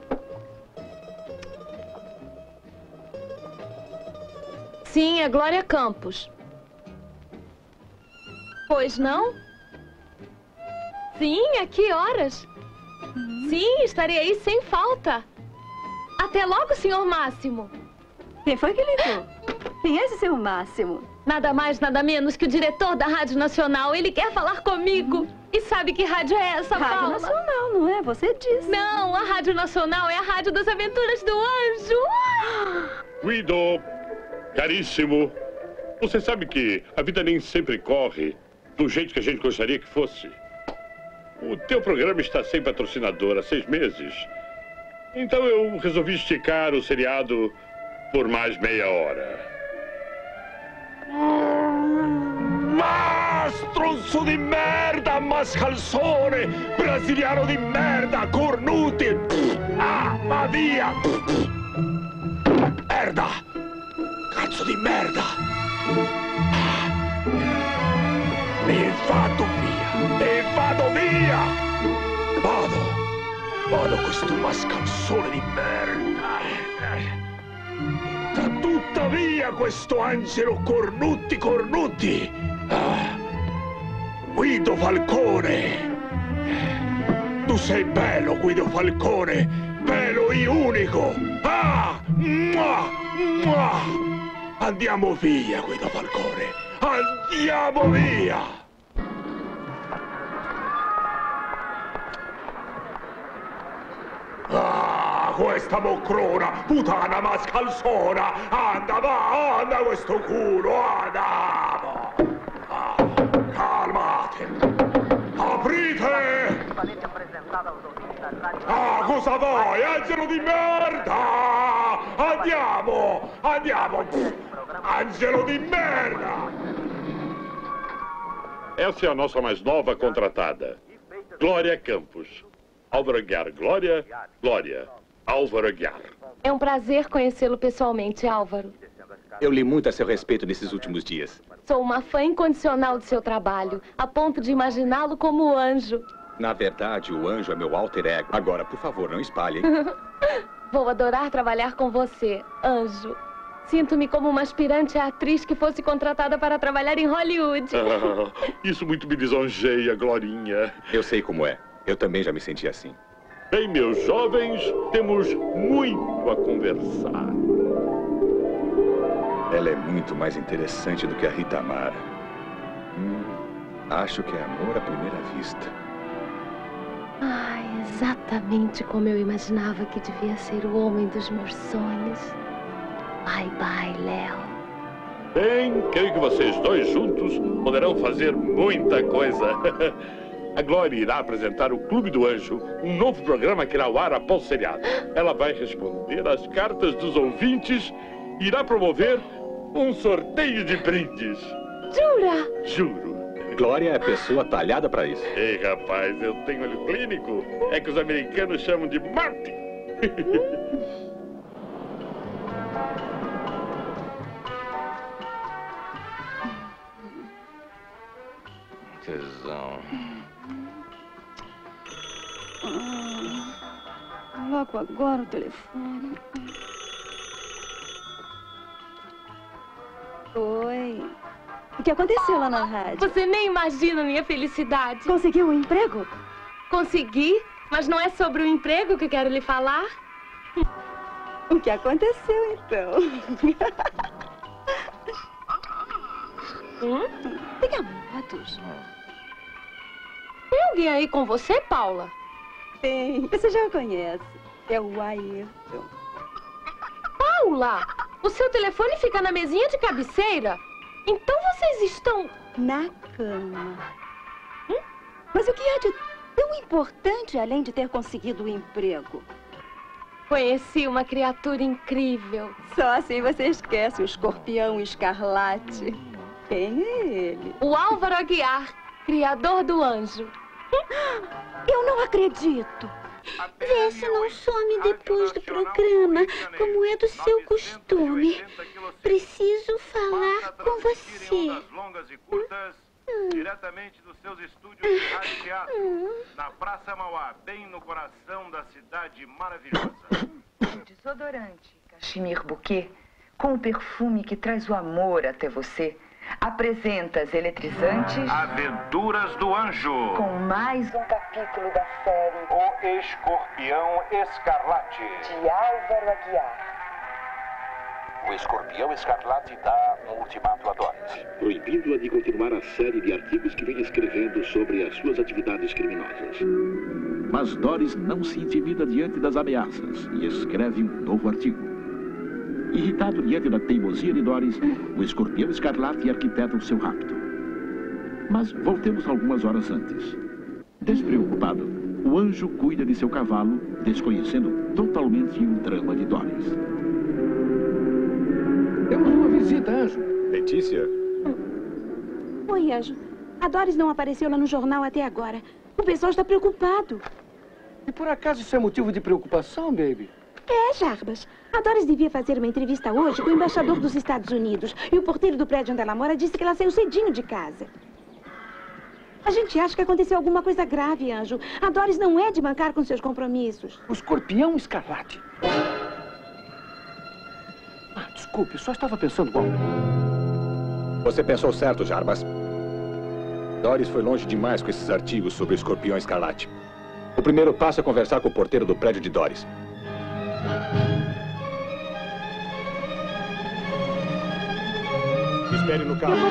Speaker 16: Sim, é Glória Campos. Pois não? Sim, a que horas? Sim, estarei aí sem falta. Até logo, senhor Máximo.
Speaker 2: Quem foi que ligou? Quem é esse seu Máximo?
Speaker 16: Nada mais, nada menos que o diretor da Rádio Nacional. Ele quer falar comigo. E sabe que rádio é essa,
Speaker 2: Rádio
Speaker 16: Paula?
Speaker 2: Nacional, não é? Você disse.
Speaker 16: Não, a Rádio Nacional é a Rádio das Aventuras do Anjo.
Speaker 19: Guido, caríssimo, você sabe que a vida nem sempre corre do jeito que a gente gostaria que fosse. O teu programa está sem patrocinador há 6 meses. Então eu resolvi esticar o seriado por mais meia hora.
Speaker 4: Stronzo di merda, mascalzone, brasiliano di merda, cornuti, ma via! Merda! Cazzo di merda! E vado via! Vado questo mascalzone di merda! Tuttavia questo Angelo Cornutti! Guido Falcone! Tu sei bello, Guido Falcone! Bello e unico! Andiamo via, Guido Falcone! Andiamo via! Questa moccrona, puttana mascalzona! Anda questo culo, andiamo! Calmate! Aprite! Cosa vuoi? Angelo di merda! Andiamo! Angelo di merda!
Speaker 19: Essa é a nossa mais nova contratada, Glória Campos. Álvaro Aguiar, Glória, Glória, Álvaro Aguiar.
Speaker 3: É um prazer conhecê-lo pessoalmente, Álvaro.
Speaker 12: Eu li muito a seu respeito nesses últimos dias.
Speaker 3: Sou uma fã incondicional do seu trabalho, a ponto de imaginá-lo como o anjo.
Speaker 12: Na verdade, o anjo é meu alter ego. Agora, por favor, não espalhe, hein?
Speaker 3: Vou adorar trabalhar com você, anjo. Sinto-me como uma aspirante atriz que fosse contratada para trabalhar em Hollywood.
Speaker 19: Isso muito me lisonjeia, Glorinha.
Speaker 12: Eu sei como é. Eu também já me senti assim.
Speaker 19: Bem, meus jovens, temos muito a conversar.
Speaker 12: Ela é muito mais interessante do que a Rita Mara. Acho que é amor à primeira vista.
Speaker 3: Ai, exatamente como eu imaginava que devia ser o homem dos meus sonhos. Bye, bye, Léo.
Speaker 19: Bem, creio que vocês dois juntos poderão fazer muita coisa. A Glória irá apresentar o Clube do Anjo, um novo programa que irá ao ar após o seriado. Ela vai responder às cartas dos ouvintes e irá promover um sorteio de brindes.
Speaker 3: Jura?
Speaker 19: Juro.
Speaker 12: Glória é a pessoa talhada para isso.
Speaker 19: Ei, rapaz, eu tenho olho clínico. É que os americanos chamam de Marty.
Speaker 20: Tesão.
Speaker 2: Logo agora o telefone. Oi. O que aconteceu lá na rádio?
Speaker 3: Você nem imagina a minha felicidade.
Speaker 2: Conseguiu um emprego?
Speaker 3: Consegui, mas não é sobre o emprego que eu quero lhe falar.
Speaker 2: O que aconteceu, então? Tenha modos.
Speaker 3: Tem alguém aí com você, Paula?
Speaker 2: Tem. Você já o conhece. É o Ayrton.
Speaker 3: Paula! O seu telefone fica na mesinha de cabeceira? Então vocês estão...
Speaker 2: na cama. Mas o que é de tão importante, além de ter conseguido o emprego?
Speaker 3: Conheci uma criatura incrível.
Speaker 2: Só assim você esquece o escorpião escarlate. Quem é ele?
Speaker 3: O Álvaro Aguiar, criador do anjo.
Speaker 2: Eu não acredito.
Speaker 5: Vê se não some depois do programa, como é do seu costume. Preciso falar com você.
Speaker 8: Longas e curtas, diretamente dos seus estúdios de rádio e teatro, na Praça Mauá, bem no coração da cidade maravilhosa.
Speaker 9: Desodorante Cachemir Bouquet, com o perfume que traz o amor até você, apresenta as eletrizantes
Speaker 8: Aventuras do Anjo,
Speaker 9: com mais um capítulo da série
Speaker 8: O Escorpião Escarlate,
Speaker 9: de Álvaro Aguiar.
Speaker 11: O Escorpião Escarlate dá um ultimato a Doris, proibindo-a de continuar a série de artigos que vem escrevendo sobre as suas atividades criminosas.
Speaker 10: Mas Doris não se intimida diante das ameaças e escreve um novo artigo. Irritado diante da teimosia de Doris, o Escorpião Escarlate arquiteta o seu rapto. Mas voltemos algumas horas antes. Despreocupado, o anjo cuida de seu cavalo, desconhecendo totalmente o drama de Doris.
Speaker 18: Temos uma visita, Anjo.
Speaker 12: Letícia?
Speaker 5: Oi, Anjo. A Doris não apareceu lá no jornal até agora. O pessoal está preocupado.
Speaker 18: E por acaso isso é motivo de preocupação, baby?
Speaker 5: É, Jarbas. A Doris devia fazer uma entrevista hoje com o embaixador dos Estados Unidos. E o porteiro do prédio onde ela mora disse que ela saiu cedinho de casa. A gente acha que aconteceu alguma coisa grave, Anjo. A Doris não é de mancar com seus compromissos.
Speaker 18: O Escorpião Escarlate. Desculpe, só estava pensando bom.
Speaker 12: Você pensou certo, Jarbas. Doris foi longe demais com esses artigos sobre o Escorpião Escarlate. O primeiro passo é conversar com o porteiro do prédio de Doris. Espere no carro.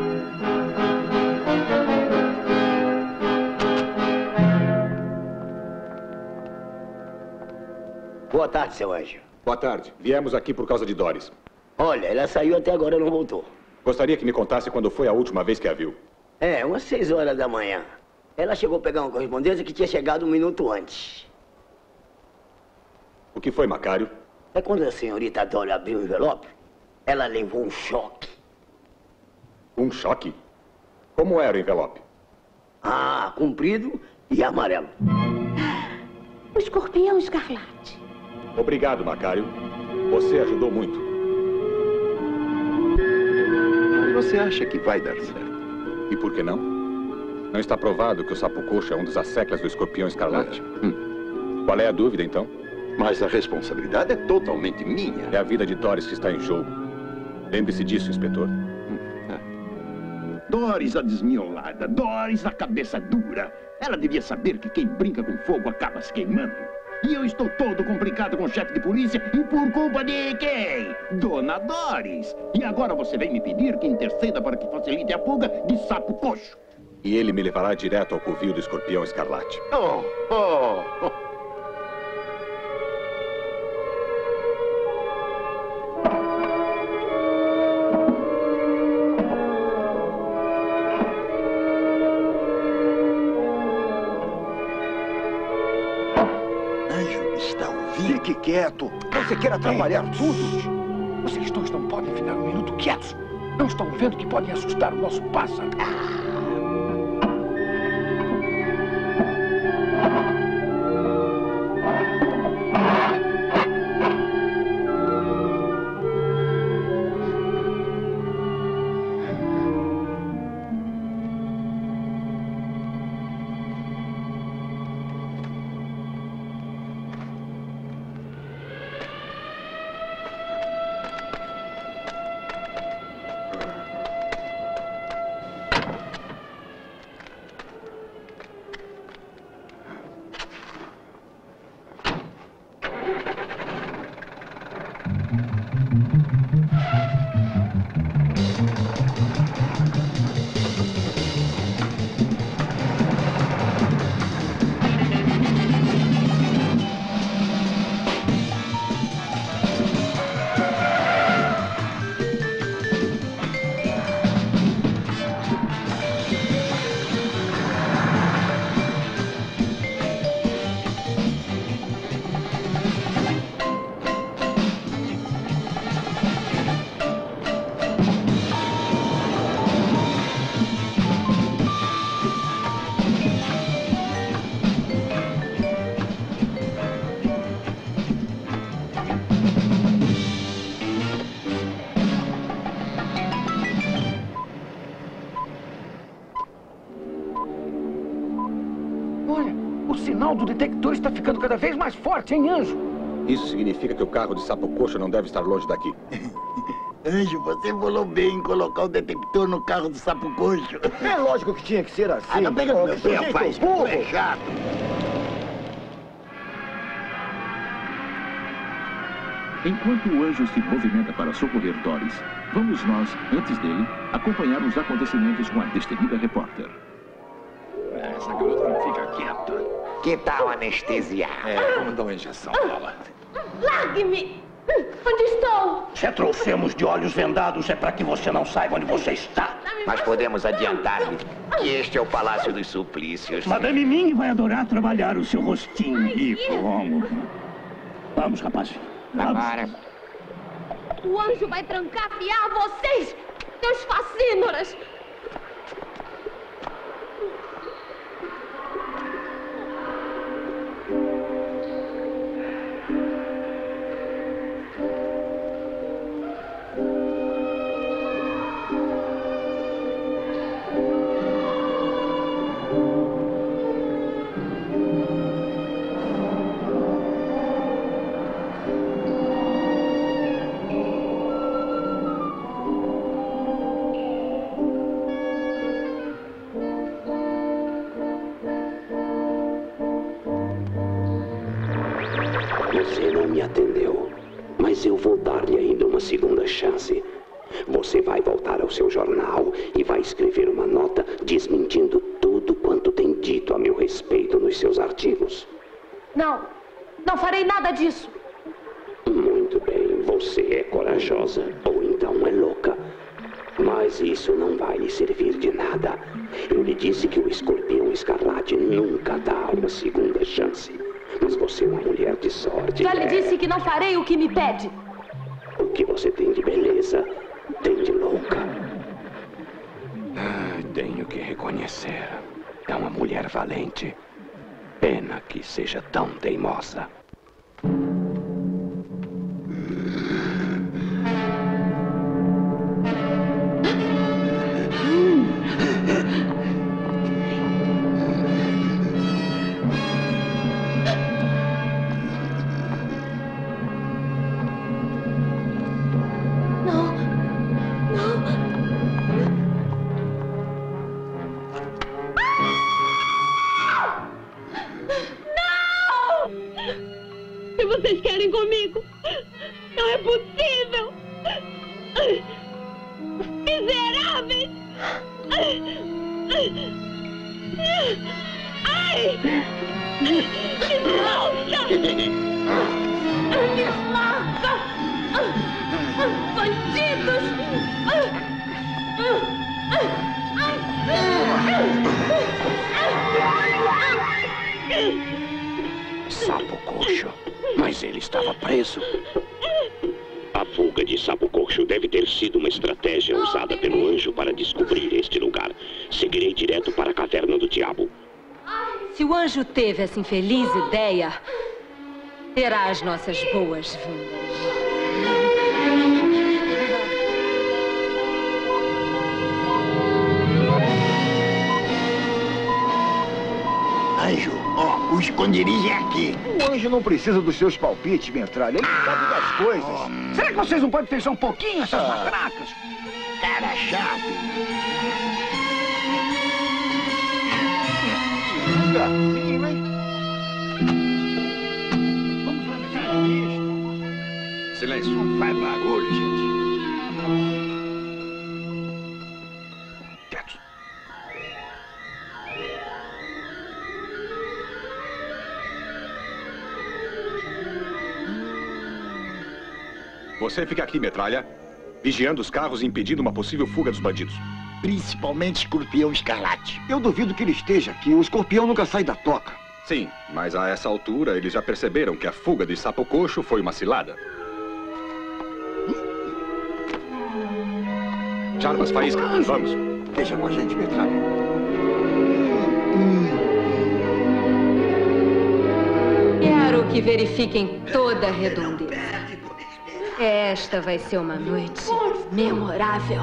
Speaker 22: Boa tarde, seu anjo.
Speaker 12: Boa tarde. Viemos aqui por causa de Doris.
Speaker 22: Olha, ela saiu até agora e não voltou.
Speaker 12: Gostaria que me contasse quando foi a última vez que a viu.
Speaker 22: É, umas 6 horas da manhã. Ela chegou a pegar uma correspondência que tinha chegado 1 minuto antes.
Speaker 12: O que foi, Macário?
Speaker 22: É quando a senhorita Dory abriu o envelope, ela levou um choque.
Speaker 12: Um choque? Como era o envelope?
Speaker 22: Ah, comprido e amarelo.
Speaker 2: O escorpião escarlate.
Speaker 12: Obrigado, Macário. Você ajudou muito.
Speaker 14: Mas você acha que vai dar certo?
Speaker 12: E por que não? Não está provado que o sapo-coxo é um dos asseclas do escorpião escarlate? Qual é a dúvida, então?
Speaker 14: Mas a responsabilidade é totalmente minha.
Speaker 12: É a vida de Doris que está em jogo. Lembre-se disso, inspetor.
Speaker 6: Doris, a desmiolada. Doris, a cabeça dura. Ela devia saber que quem brinca com fogo acaba se queimando. E eu estou todo complicado com o chefe de polícia e por culpa de quem? Dona Doris. E agora você vem me pedir que interceda para que facilite a fuga de sapo-coxo.
Speaker 12: E ele me levará direto ao covil do escorpião escarlate.
Speaker 18: Fique quieto. Você quer atrapalhar tudo? Vocês dois não podem ficar um minuto quietos. Não estão vendo que podem assustar o nosso pássaro. Do detector está ficando cada vez mais forte, hein, Anjo?
Speaker 12: Isso significa que o carro de sapo-coxo não deve estar longe daqui.
Speaker 14: Anjo, você falou bem em colocar o detector no carro do sapo-coxo.
Speaker 18: É lógico que tinha que ser assim.
Speaker 14: Não pega no meu pé, rapaz. É chato.
Speaker 10: Enquanto o anjo se movimenta para socorrer Doris, vamos nós, antes dele, acompanhar os acontecimentos com a destemida repórter.
Speaker 18: Essa garota não fica quieta.
Speaker 15: Que tal anestesiar?
Speaker 18: Vamos dar uma injeção nela.
Speaker 2: Largue-me! Onde estou?
Speaker 13: Se a trouxemos de olhos vendados é para que você não saiba onde você está.
Speaker 15: Mas podemos adiantar-lhe que este é o Palácio dos Suplícios.
Speaker 13: Madame Ming vai adorar trabalhar o seu rostinho. E como? Vamos, rapaz. Vamos.
Speaker 15: Agora.
Speaker 2: O anjo vai trancafiar vocês, seus facínoras!
Speaker 7: Você não me atendeu, mas eu vou dar-lhe ainda uma segunda chance. Você vai voltar ao seu jornal e vai escrever uma nota desmentindo tudo quanto tem dito a meu respeito nos seus artigos.
Speaker 2: Não, não farei nada disso.
Speaker 7: Muito bem, você é corajosa ou então é louca. Mas isso não vai lhe servir de nada. Eu lhe disse que o escorpião escarlate nunca dá uma segunda chance. Mas você é uma mulher de sorte.
Speaker 2: Já lhe disse que não farei o que me pede.
Speaker 7: O que você tem de beleza, tem de louca.
Speaker 14: Tenho que reconhecer. É uma mulher valente.
Speaker 7: Pena que seja tão teimosa.
Speaker 1: Vocês querem comigo? Não é possível! Miseráveis! Ai! Me solta! Me larga! Bandidos!
Speaker 7: Sapo coxo. Mas ele estava preso. A fuga de Sapo Coxo deve ter sido uma estratégia usada pelo anjo para descobrir este lugar. Seguirei direto para a Caverna do Diabo.
Speaker 16: Se o anjo teve essa infeliz ideia, terá as nossas boas-vindas.
Speaker 14: Anjo, ó, o esconderijo é aqui.
Speaker 18: O anjo não precisa dos seus palpites, Metralha. Ele sabe das coisas. Será que vocês não podem pensar um pouquinho essas matracas?
Speaker 14: Cara chato.
Speaker 18: Sim, hein? Vamos lá,
Speaker 12: Silêncio.
Speaker 14: Não faz barulho, gente.
Speaker 12: Quietos. Você fica aqui, Metralha, vigiando os carros e impedindo uma possível fuga dos bandidos.
Speaker 14: Principalmente Escorpião Escarlate.
Speaker 18: Eu duvido que ele esteja aqui. O escorpião nunca sai da toca.
Speaker 12: Sim, mas a essa altura eles já perceberam que a fuga de Sapo Coxo foi uma cilada. Jarbas, Faísca, vamos.
Speaker 18: Deixa com a gente, Metralha.
Speaker 16: Quero que verifiquem toda a redondeza. Esta vai ser uma noite memorável.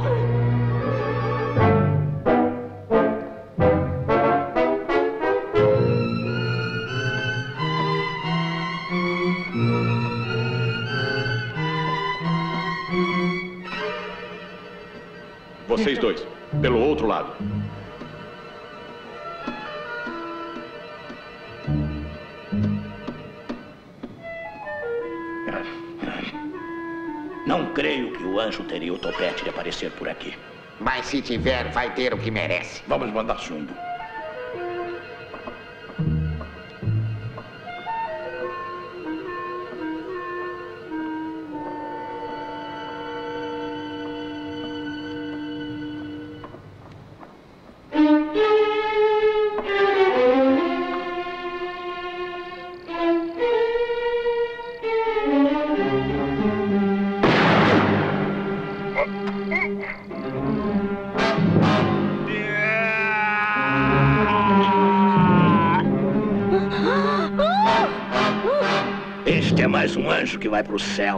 Speaker 12: Vocês dois, pelo outro lado.
Speaker 6: Não creio que o anjo teria o topete de aparecer por aqui.
Speaker 14: Mas se tiver, vai ter o que merece.
Speaker 6: Vamos mandar chumbo. Este é mais um anjo que vai pro céu.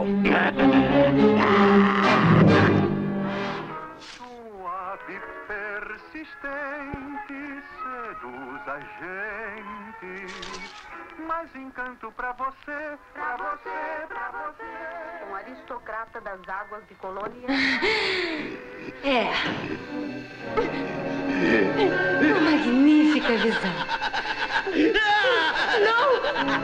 Speaker 21: Suave, persistente, seduz a gente. Mais encanto pra você, pra você, pra você.
Speaker 9: Um aristocrata das águas de Colônia.
Speaker 16: É. Uma magnífica visão.
Speaker 1: Não!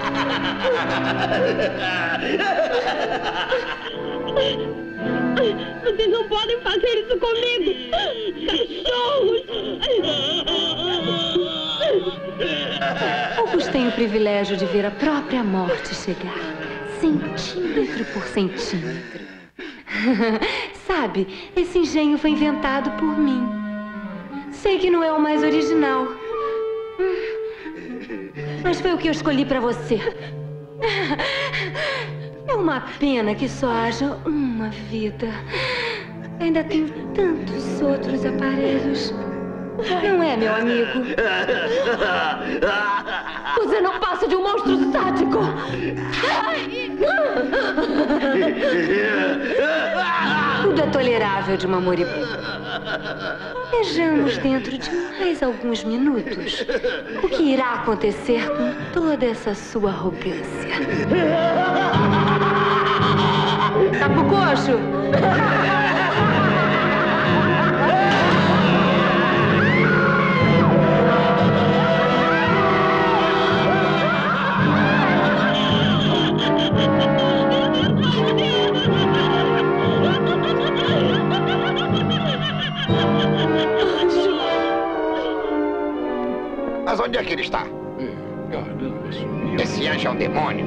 Speaker 1: Vocês não podem fazer isso comigo! Cachorros!
Speaker 16: Poucos têm o privilégio de ver a própria morte chegar, centímetro por centímetro. Sabe, esse engenho foi inventado por mim. Sei que não é o mais original, mas foi o que eu escolhi pra você. É uma pena que só haja uma vida. Ainda tenho tantos outros aparelhos. Não é, meu amigo? Você não passa de um monstro sádico! Tudo é tolerável de uma moribunda. Vejamos dentro de mais alguns minutos o que irá acontecer com toda essa sua arrogância. Sapo coxo!
Speaker 18: Mas onde é que ele está? Esse anjo é um demônio.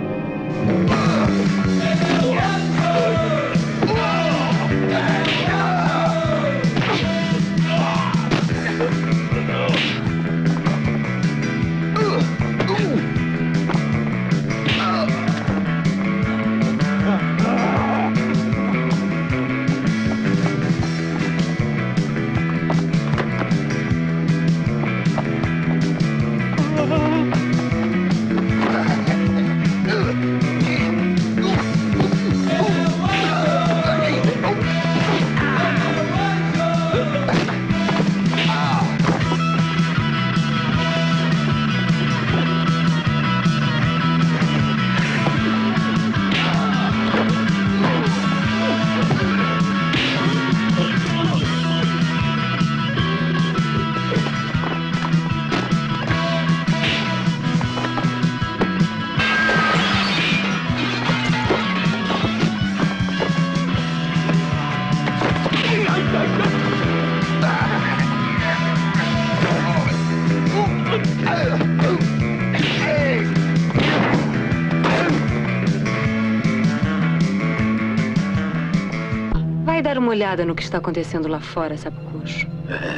Speaker 16: Vai dar uma olhada no que está acontecendo lá fora, Sapo Coxo.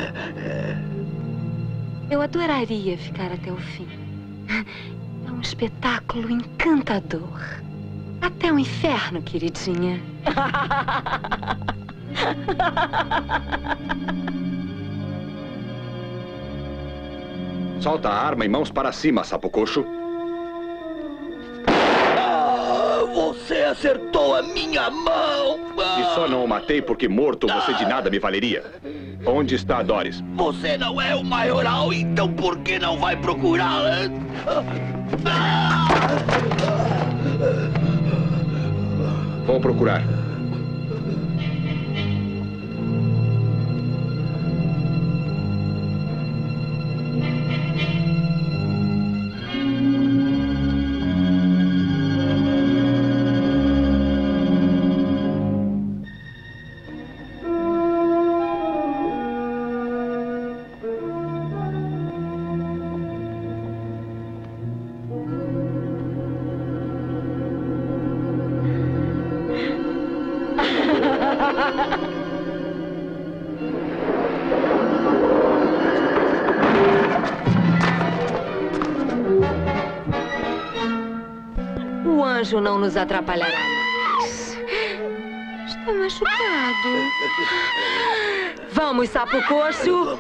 Speaker 16: Eu adoraria ficar até o fim. É um espetáculo encantador. Até o inferno, queridinha.
Speaker 12: Solta a arma e mãos para cima, Sapo Coxo.
Speaker 22: Você acertou a minha mão!
Speaker 12: E só não o matei porque morto você de nada me valeria. Onde está a Doris?
Speaker 22: Você não é o maioral, então por que não vai procurá-la?
Speaker 12: Vou procurar.
Speaker 16: O anjo não nos atrapalhará mais. Está machucado. Vamos, Sapo Coxo.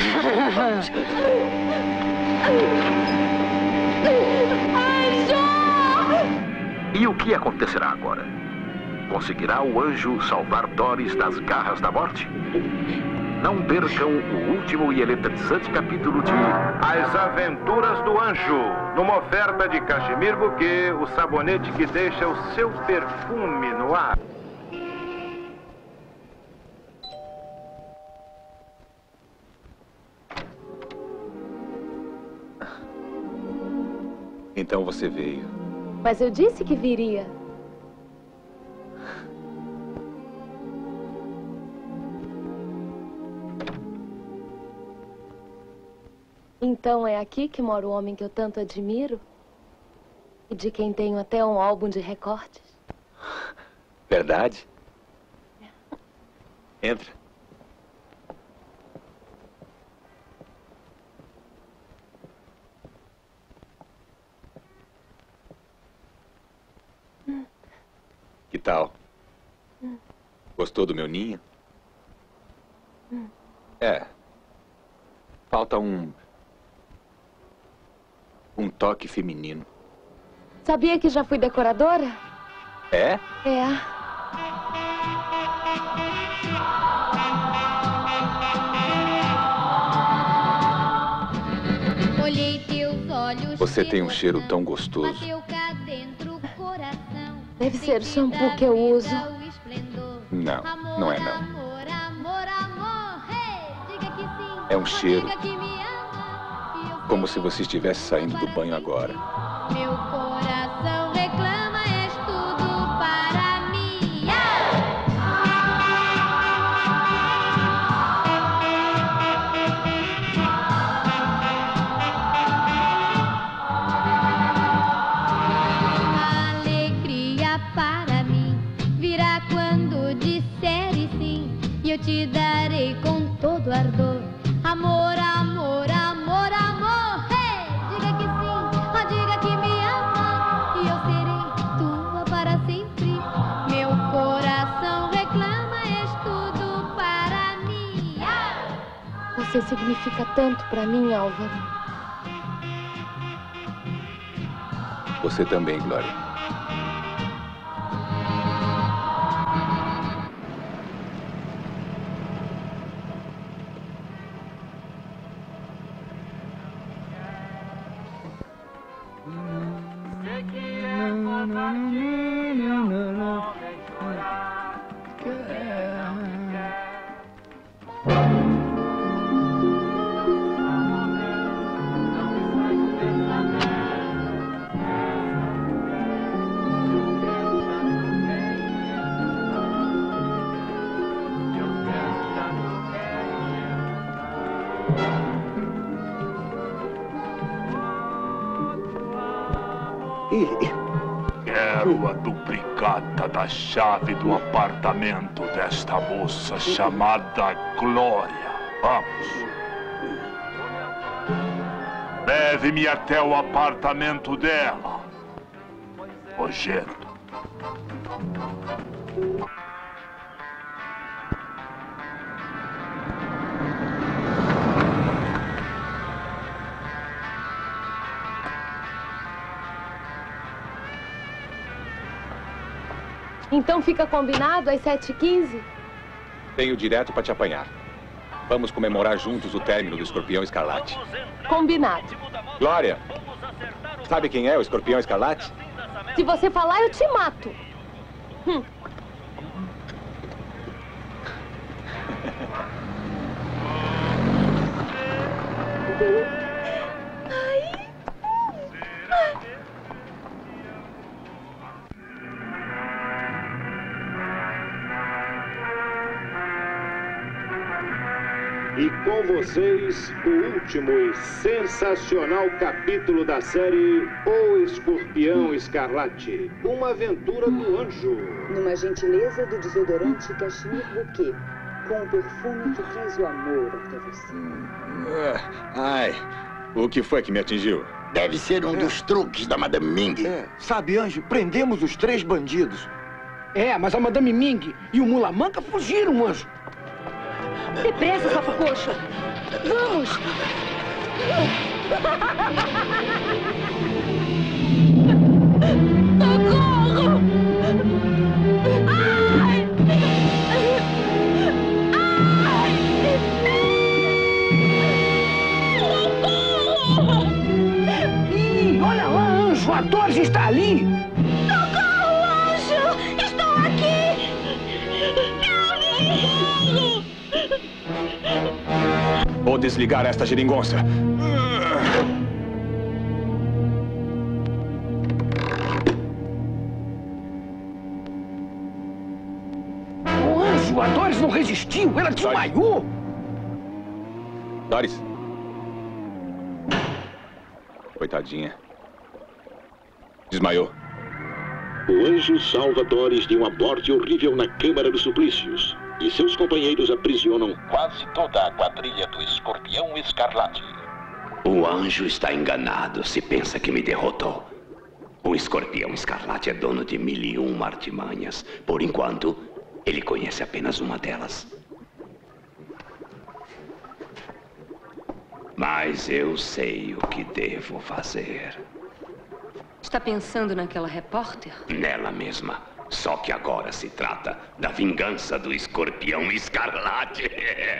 Speaker 10: E o que acontecerá agora? Conseguirá o anjo salvar Doris das garras da morte? Não percam o último e eletrizante capítulo de
Speaker 8: As Aventuras do Anjo, numa oferta de Cachemir Bouquet, o sabonete que deixa o seu perfume no ar.
Speaker 12: Então você veio.
Speaker 3: Mas eu disse que viria. Então é aqui que mora o homem que eu tanto admiro? E de quem tenho até um álbum de recortes?
Speaker 12: Verdade? Entra. Que tal? Gostou do meu ninho? É. falta um toque feminino.
Speaker 3: Sabia que já fui decoradora?
Speaker 12: É?
Speaker 3: É.
Speaker 12: Você tem um cheiro tão gostoso.
Speaker 3: Deve ser o shampoo que eu uso.
Speaker 12: Não, não é não. É um cheiro como se você estivesse saindo do banho agora.
Speaker 1: Meu coração reclama, és tudo para mim. Alegria para mim virá quando disseres sim, e eu te darei com todo ardor. Amor, amor, amor, amor. Hey, diga que sim, oh, diga que me ama, e eu serei tua para sempre. Meu coração reclama, és tudo para mim.
Speaker 3: Você significa tanto para mim, Álvaro.
Speaker 12: Você também, Glória.
Speaker 4: Quero a duplicata da chave do apartamento desta moça chamada Glória. Vamos. Leve-me até o apartamento dela, nojento.
Speaker 3: Então fica combinado às 7h15?
Speaker 12: Tenho direto para te apanhar. Vamos comemorar juntos o término do Escorpião Escarlate.
Speaker 3: Combinado.
Speaker 12: Glória, sabe quem é o Escorpião Escarlate?
Speaker 3: Se você falar, eu te mato.
Speaker 17: E com vocês, o último e sensacional capítulo da série O Escorpião Escarlate, uma aventura do anjo.
Speaker 9: Numa gentileza do desodorante Cashmere Bouquet, com o perfume que traz o amor até você.
Speaker 12: Ai, o que foi que me atingiu?
Speaker 14: Deve ser um dos truques da Madame Ming.
Speaker 18: Sabe, Anjo, prendemos os 3 bandidos. Mas a Madame Ming e o Mulamanca fugiram, Anjo.
Speaker 2: Depressa, sapo coxo! Vamos!
Speaker 1: Socorro! Ai! Socorro!
Speaker 18: Ih, olha lá, Anjo! A Doris está ali!
Speaker 1: Socorro, Anjo! Estou aqui! Socorro!
Speaker 12: Vou desligar esta geringonça.
Speaker 18: O Anjo, a Doris não resistiu, ela desmaiou.
Speaker 12: Doris. Coitadinha. Desmaiou.
Speaker 11: O anjo salva Doris de uma morte horrível na Câmara dos Suplícios. E seus companheiros aprisionam quase toda a quadrilha do Escorpião Escarlate.
Speaker 7: O anjo está enganado se pensa que me derrotou. O Escorpião Escarlate é dono de 1001 artimanhas. Por enquanto, ele conhece apenas uma delas. Mas eu sei o que devo fazer.
Speaker 16: Está pensando naquela repórter?
Speaker 7: Nela mesma. Só que agora se trata da vingança do Escorpião Escarlate.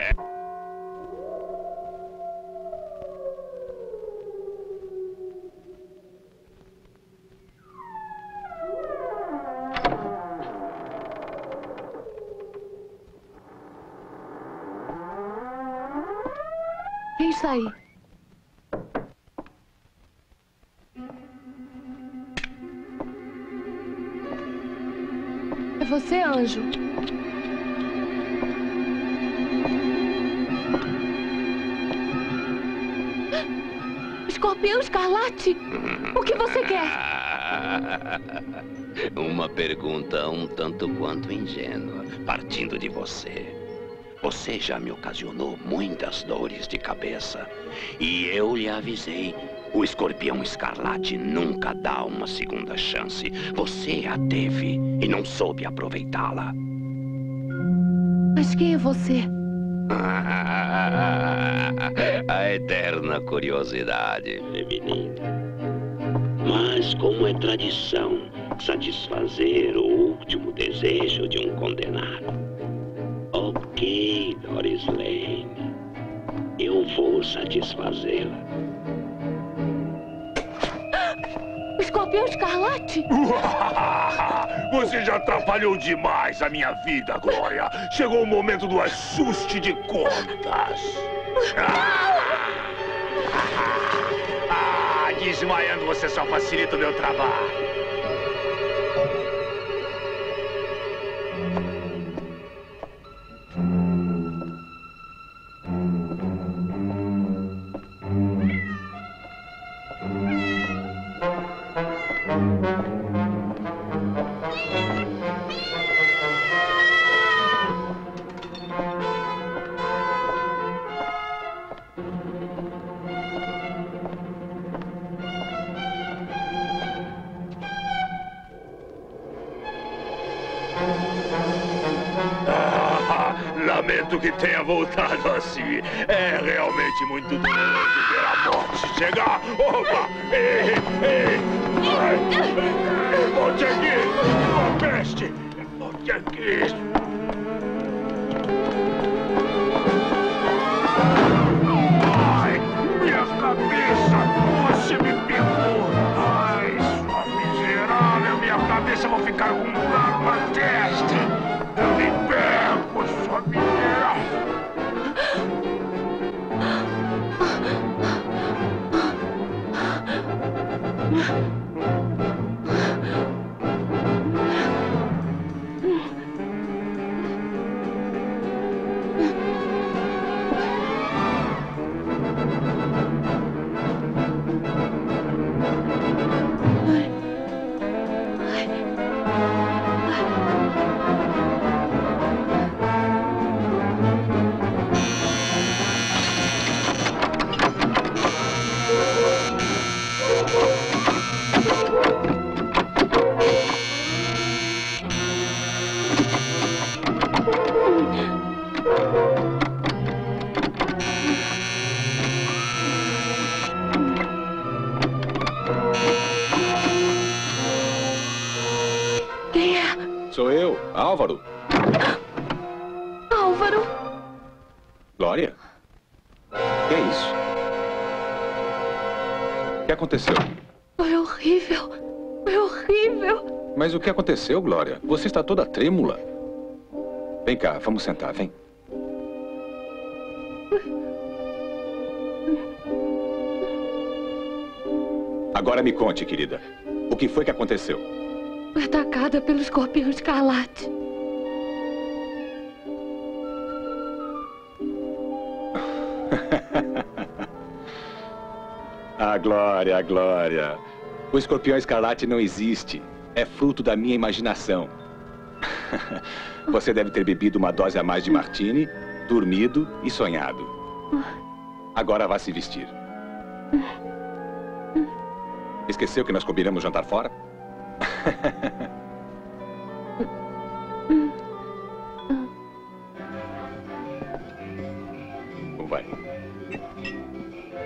Speaker 3: Quem está aí? É você, anjo? Escorpião Escarlate? O que você quer?
Speaker 7: Uma pergunta um tanto quanto ingênua, partindo de você. Você já me ocasionou muitas dores de cabeça. E eu lhe avisei. O Escorpião Escarlate nunca dá uma segunda chance. Você a teve e não soube aproveitá-la.
Speaker 3: Mas quem é você?
Speaker 7: A eterna curiosidade feminina. Mas como é tradição satisfazer o último desejo de um condenado. Ok, Doris Lane. Eu vou satisfazê-la.
Speaker 3: O Escorpião Escarlate?
Speaker 4: Você já atrapalhou demais a minha vida, Glória. Chegou o momento do ajuste de contas. Desmaiando você só facilita o meu trabalho. Lamento que tenha voltado assim. É realmente muito doloroso ver a morte chegar. Opa! Ei! Volte aqui! Sua peste! Volte aqui! Ai! Minha cabeça! Você me pegou! Ai, sua miserável! Minha cabeça vai ficar com um buraco na testa! Eu me pego, sua miserável!
Speaker 12: Sou eu, Álvaro.
Speaker 3: Álvaro?
Speaker 12: Glória? Que é isso? O que aconteceu?
Speaker 3: Foi horrível. Foi horrível.
Speaker 12: Mas o que aconteceu, Glória? Você está toda trêmula. Vem cá, vamos sentar, vem. Agora me conte, querida. O que foi que aconteceu?
Speaker 3: Foi atacada pelo Escorpião Escarlate.
Speaker 12: A Glória. O Escorpião Escarlate não existe. É fruto da minha imaginação. Você deve ter bebido uma dose a mais de martini, dormido e sonhado. Agora vá se vestir. Esqueceu que nós combinamos jantar fora? Vai.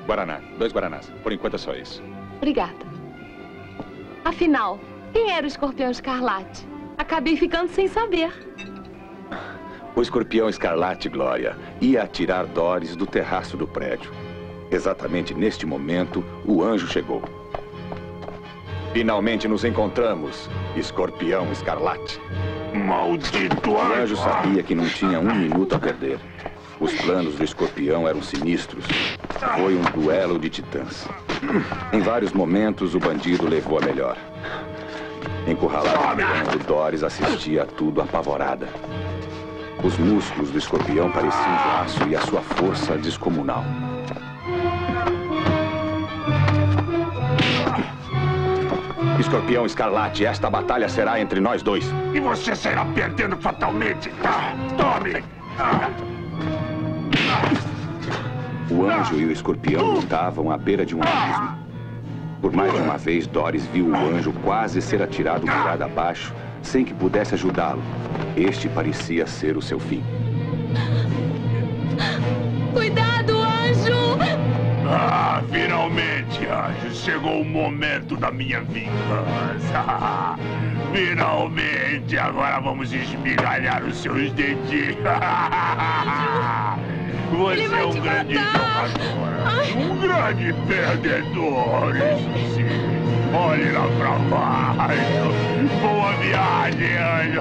Speaker 12: Guaraná. 2 guaranás. Por enquanto é só isso.
Speaker 16: Obrigada. Afinal, quem era o escorpião escarlate? Acabei ficando sem saber.
Speaker 12: O escorpião escarlate, Glória, ia atirar Doris do terraço do prédio. Exatamente neste momento, o anjo chegou. Finalmente nos encontramos, escorpião escarlate.
Speaker 4: Maldito
Speaker 12: O anjo sabia que não tinha um minuto a perder. Os planos do escorpião eram sinistros. Foi um duelo de titãs. Em vários momentos, o bandido levou a melhor. Encurralado no ombro, Doris assistia a tudo apavorada. Os músculos do escorpião pareciam de aço e a sua força descomunal. Escorpião escarlate, esta batalha será entre nós dois.
Speaker 4: E você será perdendo fatalmente. Tome!
Speaker 12: O anjo e o escorpião lutavam à beira de um abismo. Por mais de uma vez, Doris viu o anjo quase ser atirado por abaixo, sem que pudesse ajudá-lo. Este parecia ser o seu fim.
Speaker 16: Cuidado, anjo!
Speaker 4: Finalmente, anjo, chegou o momento da minha vingança. Finalmente, agora vamos esmigalhar os seus dedinhos. Você é um grande jogador, um grande perdedor, isso sim. Olhe lá pra baixo. Boa viagem, anjo.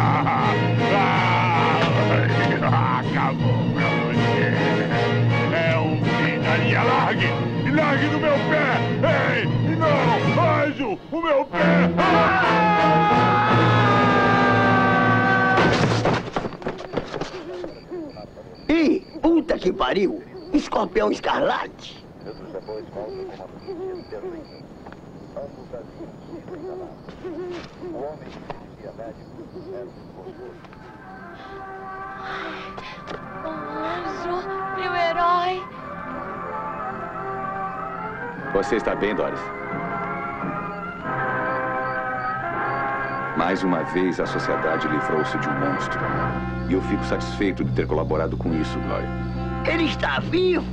Speaker 4: Acabou pra você. É o fim da linha. Largue do meu pé. Ei, não, anjo, o meu pé.
Speaker 22: Ih, puta que pariu! Escorpião escarlate!
Speaker 16: Anjo, meu herói!
Speaker 12: Você está bem, Doris? Mais uma vez, a sociedade livrou-se de um monstro. E eu fico satisfeito de ter colaborado com isso, Glória.
Speaker 22: Ele está vivo!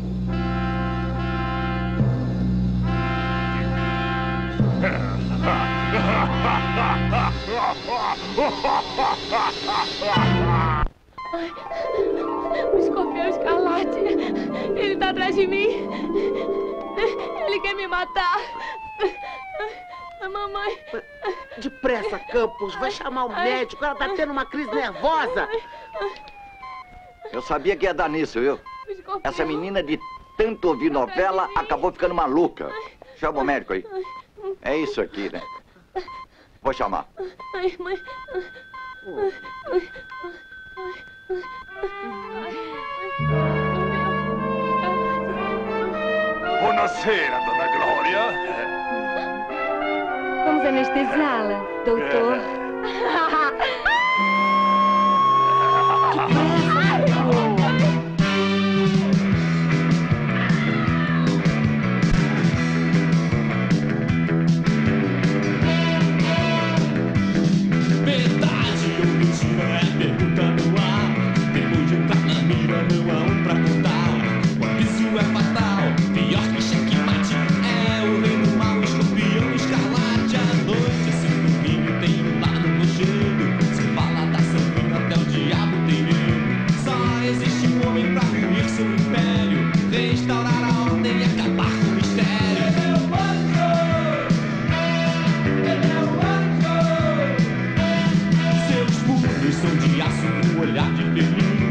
Speaker 16: Ai, o escorpião escarlate. Ele está atrás de mim. Ele quer me matar. A mamãe...
Speaker 19: Depressa, Campos. Vai chamar o médico. Ela tá tendo uma crise nervosa.
Speaker 20: Eu sabia que ia dar nisso, viu? Essa menina de tanto ouvir novela acabou ficando maluca. Chama o médico aí. É isso aqui, né? Vou chamar.
Speaker 16: Ai, mãe...
Speaker 4: Buonasera, dona Glória.
Speaker 16: Vamos anestesiá-la, doutor.
Speaker 23: Verdade ou mentira é pergunta no ar. Depois de entrar na mira não há um pra contar. O abismo é fatal, pior que checkmate. É o rei do mal, escorpião escarlate. À noite, esse domingo tem um lado nojento. Se fala da sanguínea até o diabo tem medo. Só existe um homem pra ruir seu império, restaurar a ordem e acabar com o mistério. Ele é o anjo! Ele é o anjo! Seus punhos são de aço, um olhar de felino.